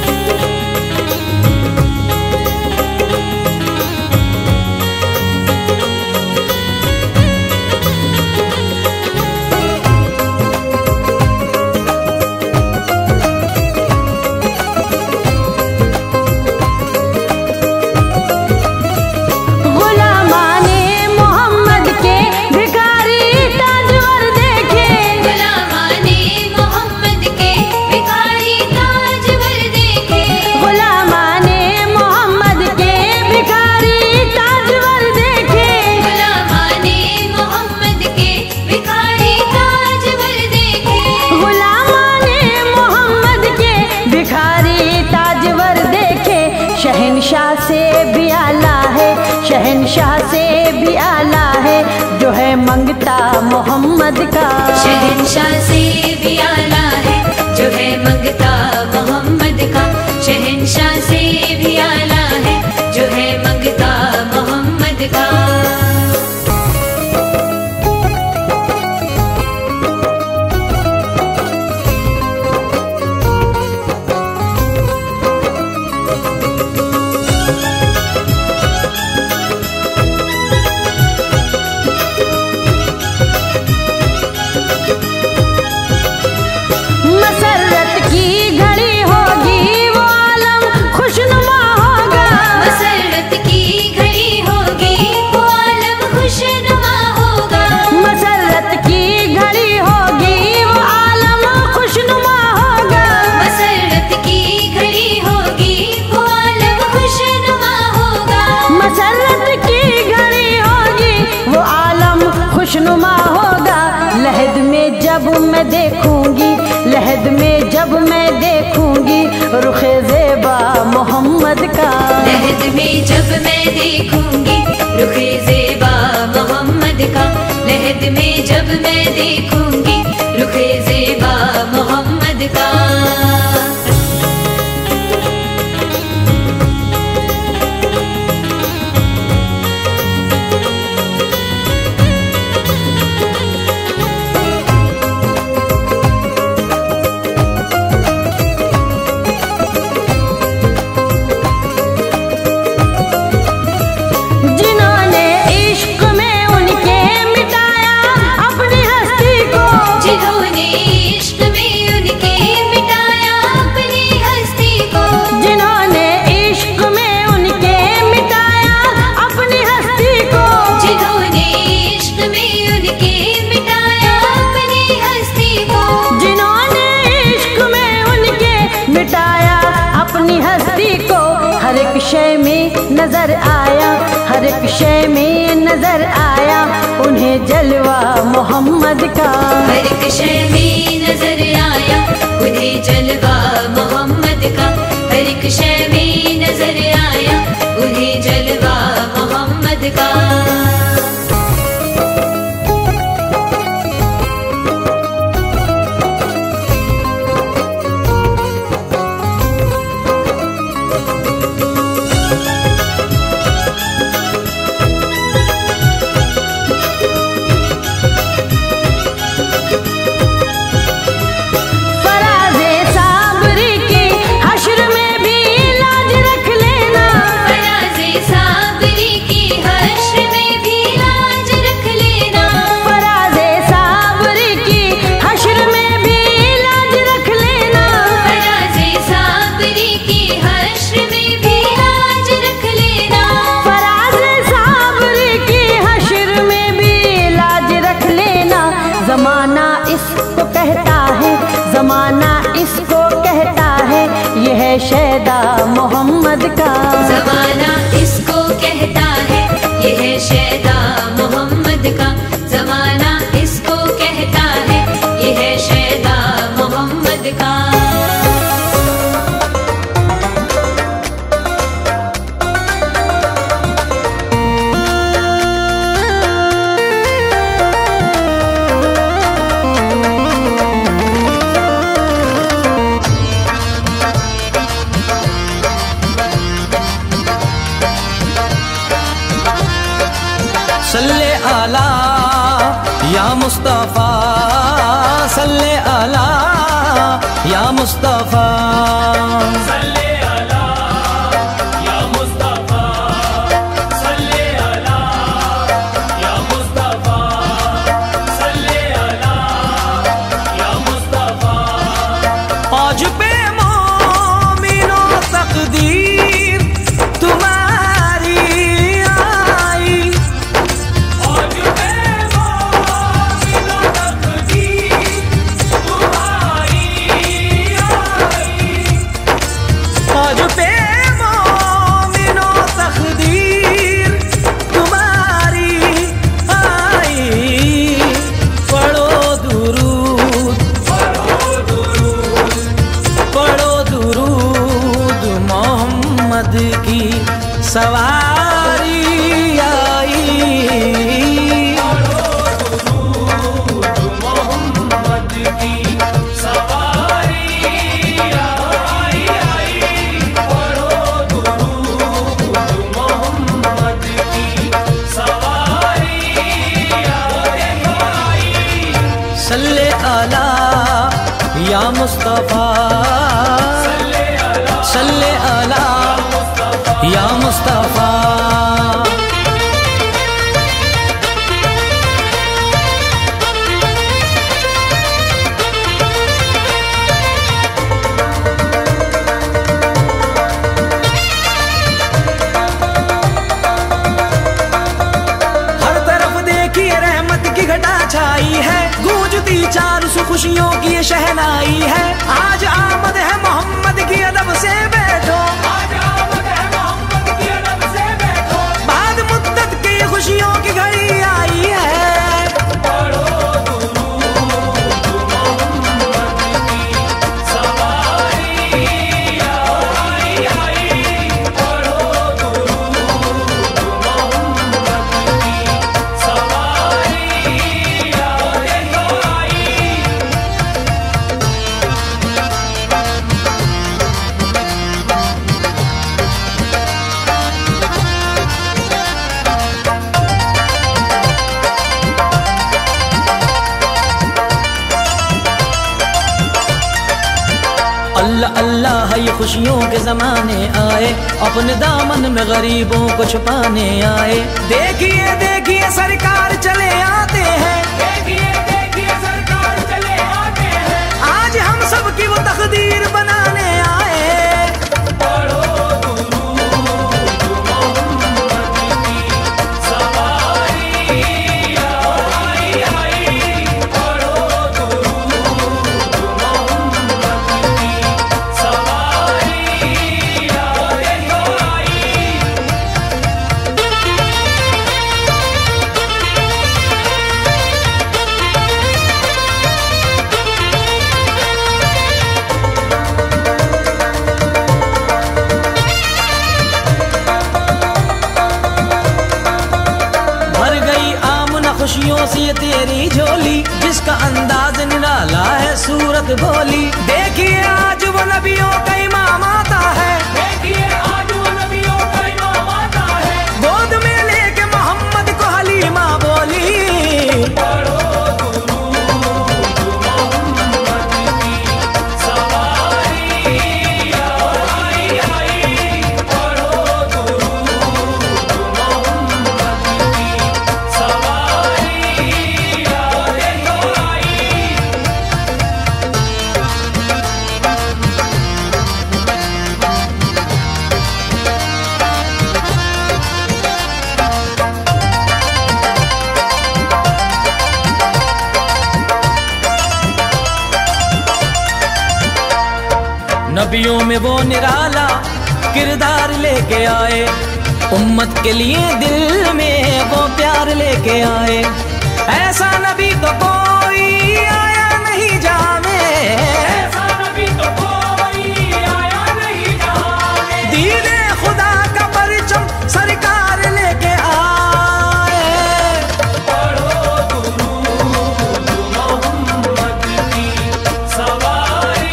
मोहम्मद का। शहंशाह से भी आला है जो है मंगता मोहम्मद का। शहंशाह से भी आला है जो है मंगता मोहम्मद का। मसरत की घड़ी होगी वो आलम खुशनुमा होगा। मसरत की घड़ी होगी वो आलम खुशनुमा होगा। मसरत की घड़ी होगी वो आलम खुशनुमा होगा। मसरत की घड़ी होगी वो आलम खुशनुमा होगा। मसरत की घड़ी होगी वो आलम खुशनुमा होगा। लहद में जब मैं देखूंगी, लहद में जब मैं देखूंगी रुखे ज़ेबा मोहम्मद का। लहद में जब मैं देखूंगी रुखे ज़ेबा मोहम्मद का। लहद में जब मैं देखूंगी रुखे ज़ेबा मोहम्मद का। जिन्होंने इश्क में उनके मिटाया अपनी हस्ती को। जिन्होंने इश्क में उनके मिटाया अपनी हस्ती को। जिन्होंने इश्क में उनके मिटाया अपनी हस्ती को। जिन्होंने इश्क में उनके मिटाया अपनी हस्ती को। जिन्होंने इश्क में उनके मिटाया अपनी हस्ती को। हर एक शय में नजर आया, हर एक शय में नजर आया उन्हें जलवा मोहम्मद का। हर एक शय में नजर आया उन्हें जलवा मोहम्मद का। हर एक शय में नजर आया उन्हें जलवा मोहम्मद का। फराज़े साबरी की हश्र में भी लाज रख लेना। फराज़े साबरी की हश्र में भी लाज रख लेना। फराज़े साबरी की हश्र में भी लाज रख लेना। फराज़े साबरी की हश्र में भी लाज रख लेना। फराज़े साबरी की हश्र में भी लाज रख लेना। जमाना इसको कहता है, जमाना इसको कहता है ये है शैदा मोहम्मद का। ज़माना इसको कहता है ये है शैदा मोहम्मद का। ज़माना इसको कहता है ये है शैदा मोहम्मद का। सल्ले आला या मुस्तफा, सल्ले आला या मुस्तफा। सल्ले अला या मुस्तफा, सल्ले अला या मुस्तफा, सल्ले अला या मुस्तफा। आज पे मोमिनो तकदीर तुम्हारी आई। आज पे मोमिनो तकदीर तुम्हारी आई। मुस्तफा सल्ले अला या मुस्तफा। छाई है गूंजती चार सौ खुशियों की ये शहनाई है। आज आमद है मोहम्मद की अदब से बैठो, आज आमद है मोहम्मद की अदब से बैठो। बाद मुद्दत की ये खुशियों की घड़ी आई है। पढ़ो दुरूद मोहम्मद की सवारी आई आई। पढ़ो दुरूद मोहम्मद की सवारी। अल्लाह अल्लाह ये खुशियों के ज़माने आए, अपने दामन में गरीबों को छुपाने आए। देखिए देखिए सरकार चले आते हैं, देखिए देखिए सरकार चले आते हैं। आज हम सब की वो तकदीर बनाने आए। पढ़ो दुरूद मोहम्मद की सवारी आई आई। पढ़ो दुरूद मोहम्मद की खुशियों से ये तेरी झोली, जिसका अंदाज निराला है सूरत भोली। देखिए आज वो नबियों का इमाम आता है, देखिए आज वो नबियों का इमाम आता है। गोद में लेके मोहम्मद को हलीमा बोली। पढ़ो दुरूद मोहम्मद की सवारी आई आई। पढ़ो दुरूद मोहम्मद की सवारी। नबियों में वो निराला किरदार लेके आए, उम्मत के लिए दिल में वो प्यार लेके आए। ऐसा नबी तो कोई आया नहीं जाने, ऐसा नबी तो कोई आया नहीं जाने। दीने खुदा का परचम सरकार लेके आए। पढ़ो दुरूद मोहम्मद की सवारी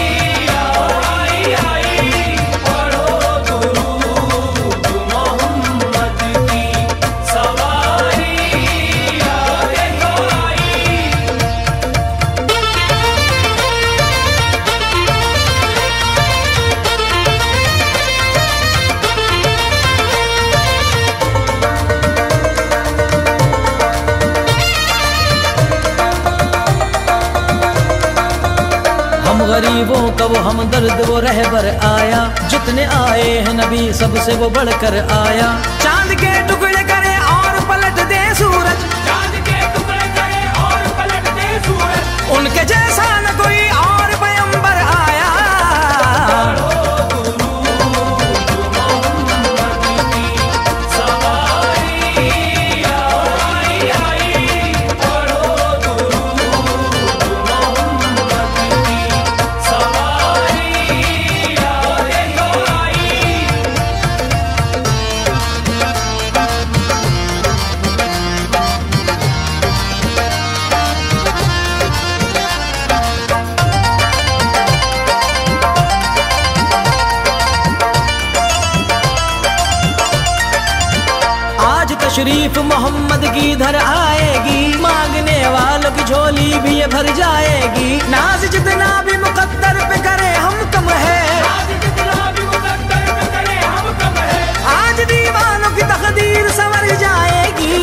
आई आई। पढ़ो दुरूद मोहम्मद की सवारी आई। हम गरीबों का वो हमदर्द वो रहबर आया, जितने आए हैं नबी सबसे वो बढ़कर आया। चांद के टुकड़े करे और पलट दे सूरज, चांद के टुकड़े करे और पलट दे सूरज। उनके जैसा न कोई और पैगंबर आया। तशरीफ मोहम्मद की इधर आएगी, मांगने वालों की झोली भी ये भर जाएगी। नाज जितना भी मुकद्दर पे करे हम कम है, आज दीवानों की तकदीर संवर जाएगी।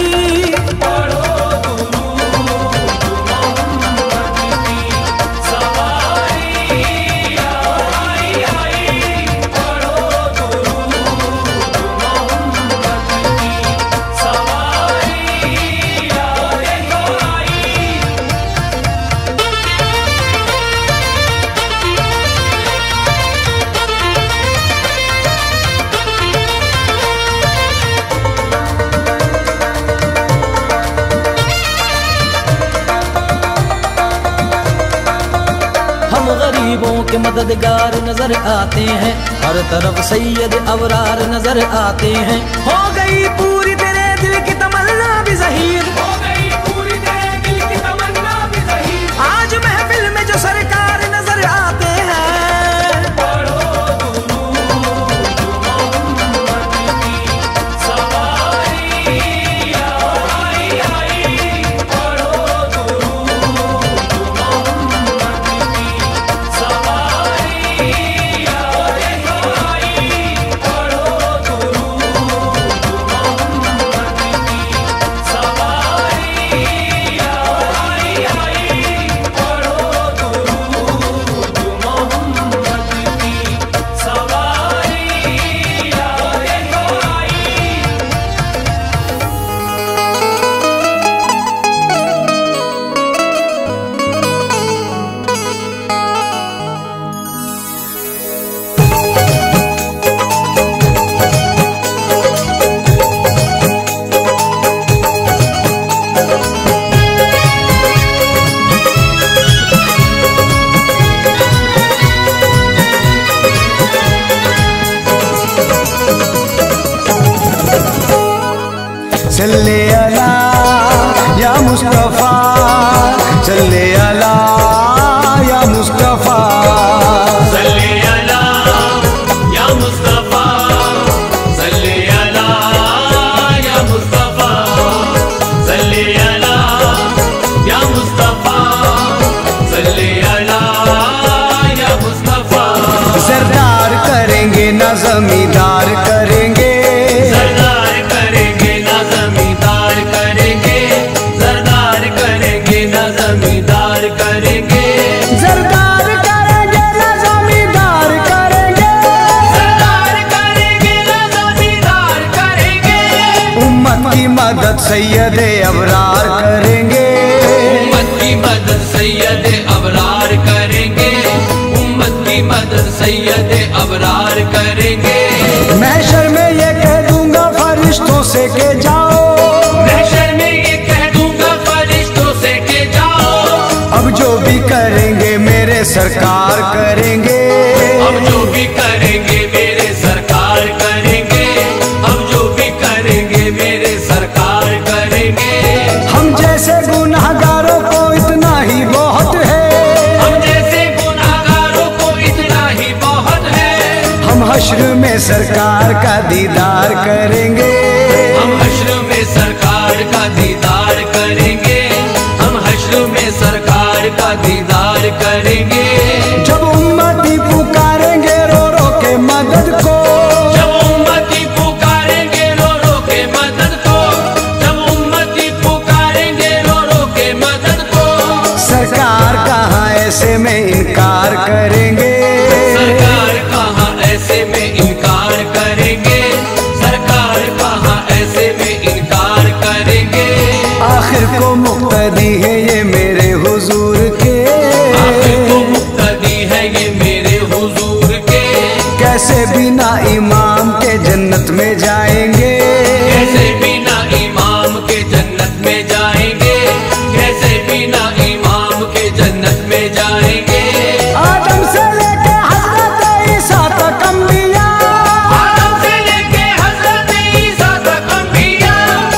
गरीबों के मददगार नजर आते हैं, हर तरफ सैयद अबरार नजर आते हैं। हो गई पूरी तेरे दिल की तमन्ना भी ज़हीर, हो गई पूरी तेरे दिल की तमन्ना भी ज़हीर। आज महफिल में जो सरकार नजर आते हैं, सल्ले अला या मुस्तफा, सल्ले अला या मुस्तफा, सल्ले अला या मुस्तफा, सल्ले अला या मुस्तफा, सल्ले अला या मुस्तफा, सल्ले अला या मुस्तफा। सरदार करेंगे ना जमींदार करेंगे, जमींदार करेंगे, सरदार करेंगे ना जमींदार करेंगे, सरदार करेंगे ना जमींदार करेंगे। उम्मत की मदद सैयद अबरार करेंगे, उम्मत की मदद सैयद अबरार करेंगे, उम्मत की मदद सैयद अबरार करेंगे। महशर में ये कह दूंगा फरिश्तों से के जाओ, महशर में ये कह दूंगा फरिश्तों से के जाओ। अब जो भी करेंगे मेरे सरकार करेंगे, अब जो भी करेंगे मेरे सरकार करेंगे, अब जो भी करेंगे मेरे सरकार करेंगे। हम जैसे गुनाहगारों को इतना ही बहुत है, हम जैसे गुनाहगारों को इतना ही बहुत है। हम हश्र में सरकार का दीदार करेंगे, हम हश्र में सरकार का दीदार करेंगे, हम हश्र में सरकार का दीदार करेंगे। जब उम्मती पुकारेंगे रो रो के मदद को, जब उम्मती पुकारेंगे रो रो के मदद को, जब उम्मती पुकारेंगे रो रो के मदद को। सरकार कहाँ ऐसे में इनकार करेंगे, सरकार कहाँ ऐसे में इनकार करेंगे, सरकार कहाँ ऐसे में इनकार करेंगे। आखिर को मुक्तदी है ये मेरे हुजूर के, आखिर को मुक्तदी है ये मेरे हुजूर के। कैसे बिना इमाम के जन्नत में जाएंगे, कैसे बिना इमाम के जन्नत में जाएंगे, कैसे बिना इमाम के जन्नत में जाएंगे। आदम से लेके हजरत ईसा तक अंबिया, आदम से लेके हजरत ईसा तक अंबिया,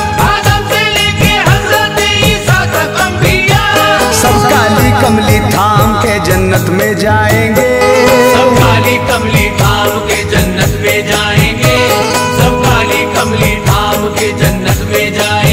आदम से लेके हजरत ईसा तक अंबिया। सब काली कमली थाम के जन्नत में जाएंगे, सब काली कमली थाम के जन्नत में जाएंगे, सब काली कमली थाम के जन्नत में जाएंगे।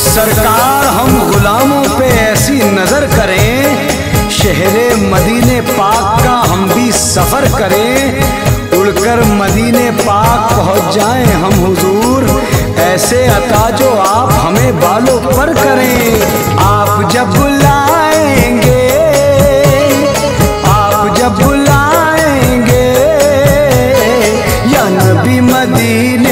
सरकार हम गुलामों पे ऐसी नजर करें, शहरे मदीने पाक का हम भी सफर करें, उड़कर मदीने पाक पहुंच जाएं हम हुजूर, ऐसे अता जो आप हमें बालों पर करें। आप जब बुलाएंगे, आप जब बुलाएंगे या नबी मदीने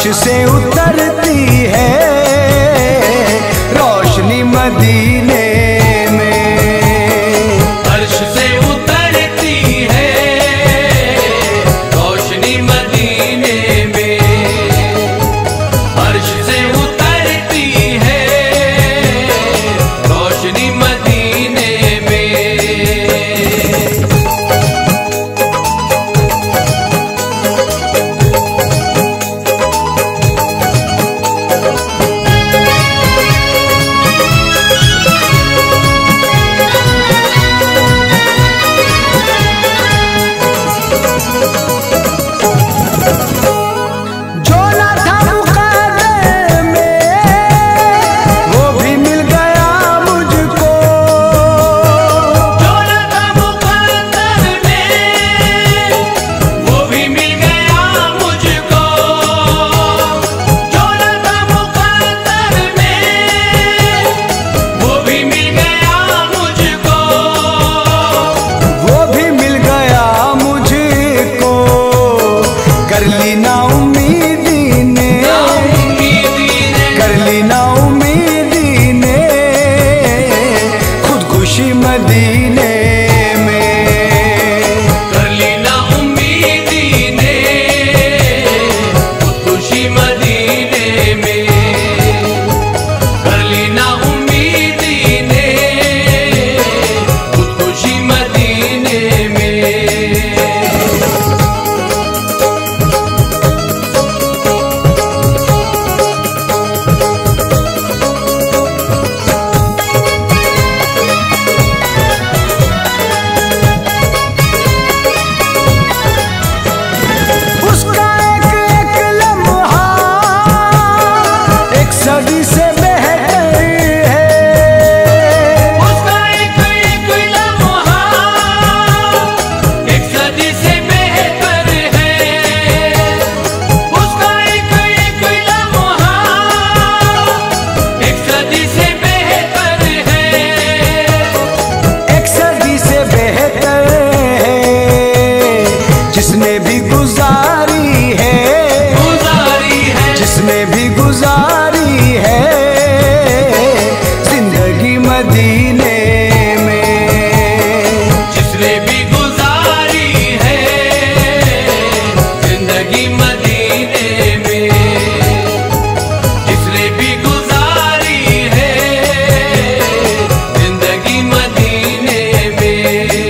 से उतरती है रोशनी मदीने में, अर्श से उतरती है रोशनी मदीने में, अर्श से उतरती है रोशनी मदीने में। जो ना था मुकद्दर में वो भी मिल गया मुझको, जो न था मुकद्दर में वो भी मिल गया मुझको, जो न था मुकद्दर में वो भी मिल गया मुझको, वो भी मिल गया मुझको। कर ली ना उम्मीदी ने, उम्मीदी ने कर ली ना उम्मीदी ने खुदकुशी मदीने में, कर ली ना उम्मीदी ने खुदकुशी मदीने में, कर ली ना उम्मीदी ने खुदकुशी मदीने में। उसका एक एक लम्हा एक सदी से बेहतर है, उसका एक एक लम्हा एक सदी से बेहतर है, उसका एक एक लम्हा एक सदी से बेहतर है, एक सदी से बेहतर है। जिसने भी गुजारी है, गुजारी है जिसने भी गुजारी है जिंदगी मदीने में, जिसने भी गुजारी है जिंदगी मदीने में, जिसने भी गुजारी है जिंदगी मदीने में।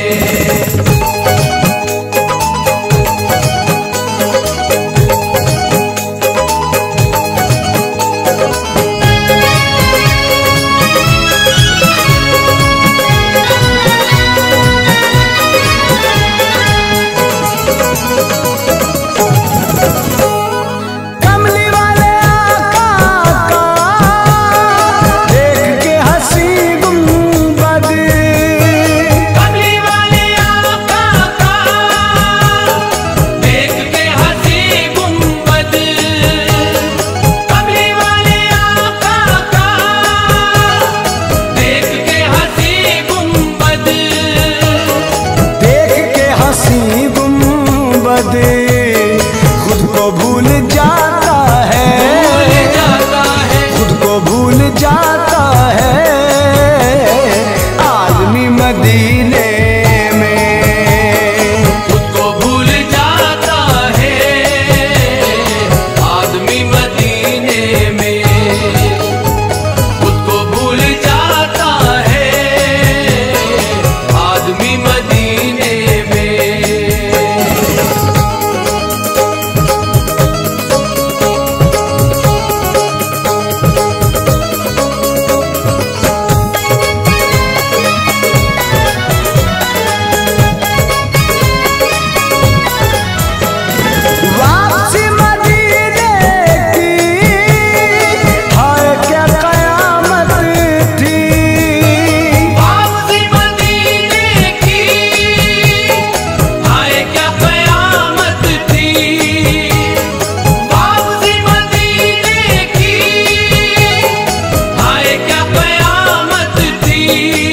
कमली वाले आका का देख के हंसी गुंबद, कमली वाले आका का देख के हंसी गुंबद, कमली वाले आका का देख के हंसी गुंबद, देख के हंसी गुंबद खुद को भूल जाता है, भूल जाता है खुद को भूल जाता है आदमी मदीने में, खुद को भूल जाता है आदमी मदीने में, खुद को भूल जाता है आदमी मदीने में। वापसी मदीने की हाय क्या कयामत थी, वापसी मदीने की हाय क्या कयामत थी, वापसी मदीने की हाय क्या कयामत थी,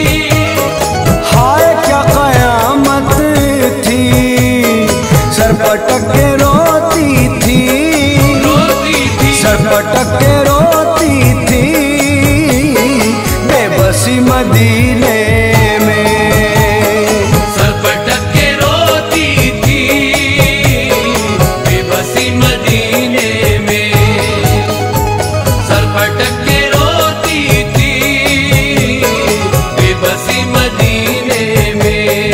हाय क्या कयामत थी। सर पटक के रोती थी, रोती पटक के रोती थी बेबसी मदीने में। सर पटक के रोती थी बेबसी मदीने में। सर पटक के रोती थी बेबसी मदीने में।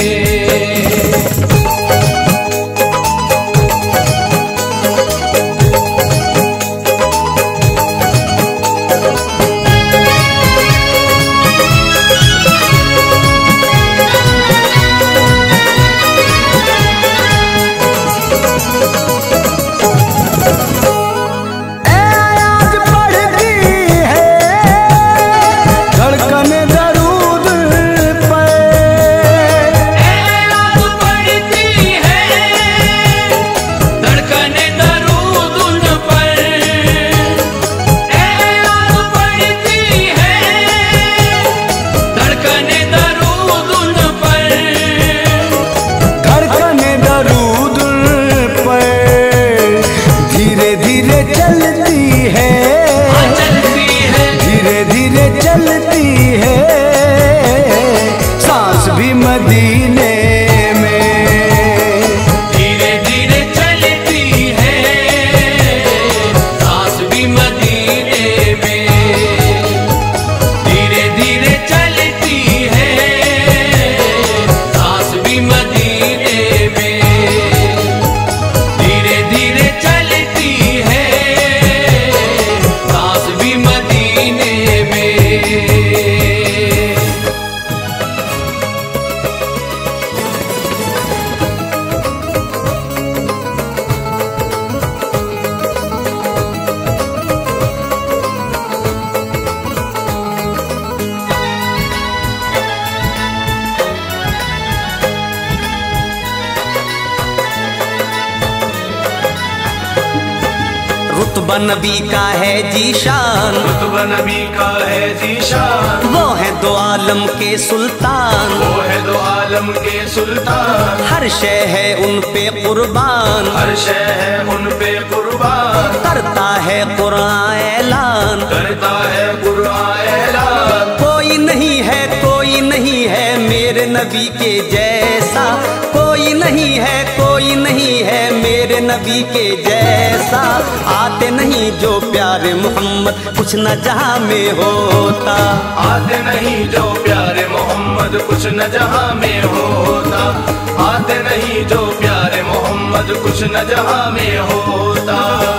रुतबा नबी का है जीशान, रुतबा नबी का है जीशान, वो है दो आलम के सुल्तान, वो है दो आलम के सुल्तान। हर शय है उन पे कुर्बान, हर शय है उन पे कुर्बान। करता है कुरान ऐलान, करता है कुरान ऐलान। कोई नहीं है कोई नहीं है मेरे नबी के जैसा, कोई नहीं है कोई नहीं है मेरे नबी के जैसा। आते नहीं जो प्यारे मोहम्मद कुछ न जहां में होता, आते नहीं जो प्यारे मोहम्मद कुछ न जहां में होता। आते नहीं जो प्यारे मोहम्मद कुछ न जहां में होता।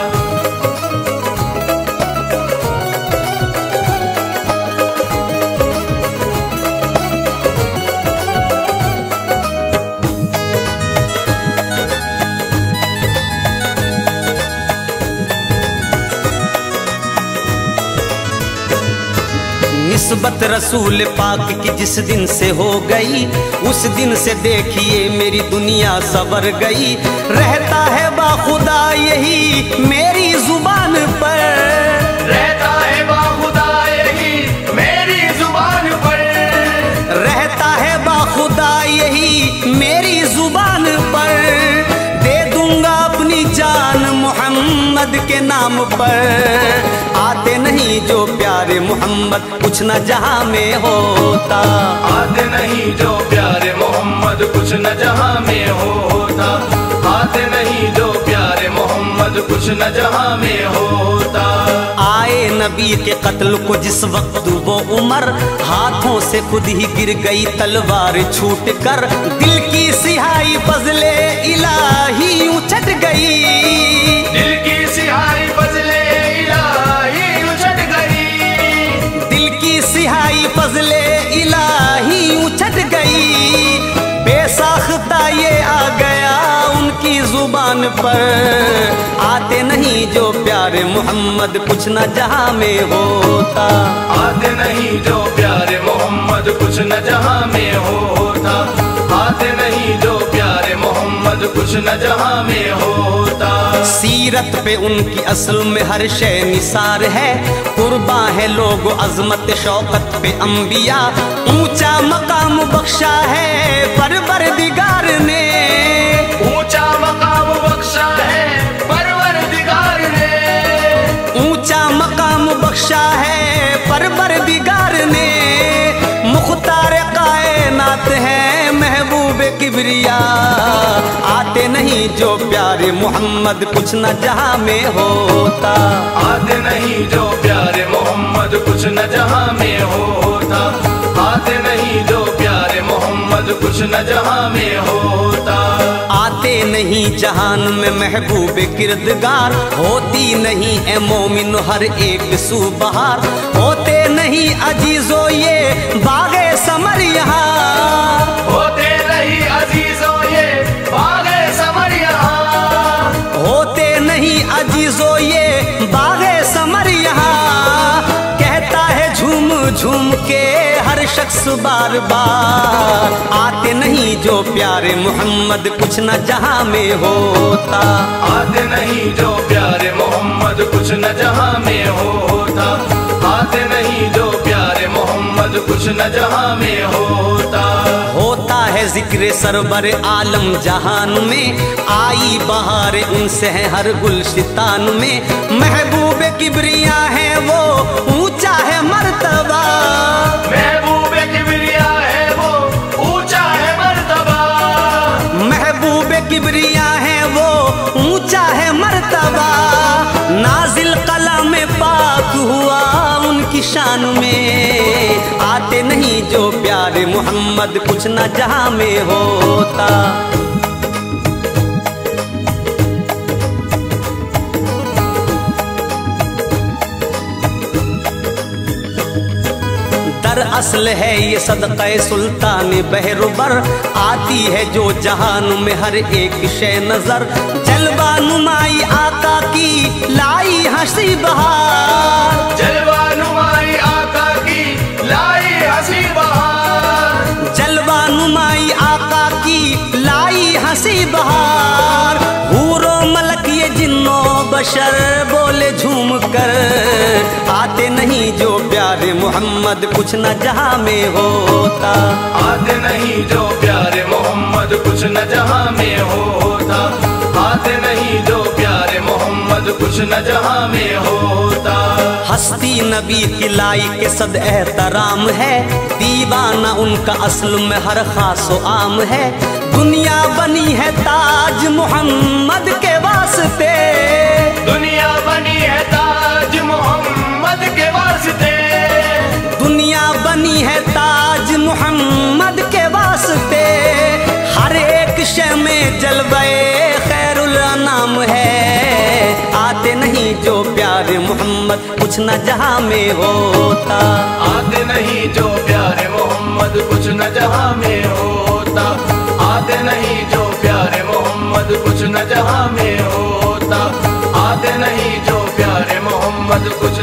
निस्बत रसूल पाक की जिस दिन से हो गई, उस दिन से देखिए मेरी दुनिया सवर गई। रहता है बाखुदा यही मेरी जुबान पर, रहता है बाखुदा यही मेरी जुबान पर। रहता है बाखुदा यही मेरी जुबान पर। दे दूंगा अपनी जान मोहम्मद के नाम पर। आते नहीं जो प्यारे मोहम्मद कुछ न जहां में होता, आते नहीं जो प्यारे मोहम्मद कुछ न जहां में होता। आते नहीं जो प्यारे मोहम्मद कुछ न जहां में होता। आए नबी के कत्ल को जिस वक्त वो उमर, हाथों से खुद ही गिर गई तलवार छूट कर। दिल की सिहाई फजले इलाही उछट गई, दिल की सिहाई फजले इलाही उछट गई। दिल की सिहाई फजले इलाही उछट गई। बेसाख्ता ये आ गया उनकी जुबान पर। आते नहीं जो प्यारे मोहम्मद कुछ न जहां में होता, आते नहीं जो प्यारे मोहम्मद कुछ न जहां में होता। आते नहीं जो प्यारे मोहम्मद कुछ न जहां में होता। सीरत पे उनकी असल में हर शय निसार है। कुर्बा है लोग अजमत शौकत पे अंबिया। ऊंचा मकाम बख्शा है परवरदिगार ने, ऊंचा मकाम बख्शा है परवरदिगार ने। ऊंचा किबरिया, आते नहीं जो प्यारे मोहम्मद कुछ न जहां में होता। आते नहीं जो प्यारे मोहम्मद कुछ न जहां में होता। आते नहीं जो प्यारे मोहम्मद कुछ न जहां में होता। आते नहीं जहान में महबूब किरदगार, होती नहीं है मोमिन हर एक सू बहार। होते नहीं अजीजो ये बागे समर यहाँ, होते नहीं अजीजो ये बागे समर यहाँ। होते नहीं अजीजो ये बागे समर यहाँ। कहता है झूम झूम के हर शख्स बार बार, आते नहीं जो प्यारे मोहम्मद कुछ न जहां में होता। आते नहीं जो प्यारे मोहम्मद कुछ न जहां में होता। आते नहीं जो प्यारे मोहम्मद कुछ न जहां में होता। होता है जिक्र सरवर आलम जहान में, आई बहार उनसे है हर गुलशितान में। महबूब किबरिया है वो ऊंचा है मर्तबा, महबूब किबरिया है वो ऊंचा है मर्तबा। महबूब किबरिया है वो ऊंचा है मर्तबा। नाजिल कलाम पाक हुआ उनकी शान में, आते नहीं जो प्यारे मोहम्मद कुछ न जहां में होता। असल है ये सदक़े सुल्तान बहरुबर, आती है जो जहान में हर एक शे नजर। जलवा नुमाई आका की लाई हंसी बहार, जलवा नुमाई आका की लाई हंसी बहार। जलवा नुमाई आका की लाई हंसी बहार। हूरो मलक ये जिन्नो बशर बोले झूम कर, आते नहीं जो प्यारे मोहम्मद कुछ न जहां में होता। आते नहीं जो प्यारे मोहम्मद कुछ न जहां में होता। आते नहीं जो प्यारे मोहम्मद कुछ न जहां में होता। हस्ती नबी की लाई के सद एहतराम है, दीवाना उनका असल में हर खासो आम है। दुनिया बनी है ताज मोहम्मद के वास्ते, दुनिया बनी है ताज मोहम्मद के वास्ते। दुनिया बनी है ताज मोहम्मद के वास्ते। हर एक शय में जलवे खैरुल अनाम है, आते नहीं जो प्यारे मोहम्मद कुछ न जहां में होता। आते नहीं जो प्यारे मोहम्मद कुछ न जहां में होता। आते नहीं जो प्यारे मोहम्मद कुछ न जहां में होता। आते नहीं जो प्यारे मोहम्मद कुछ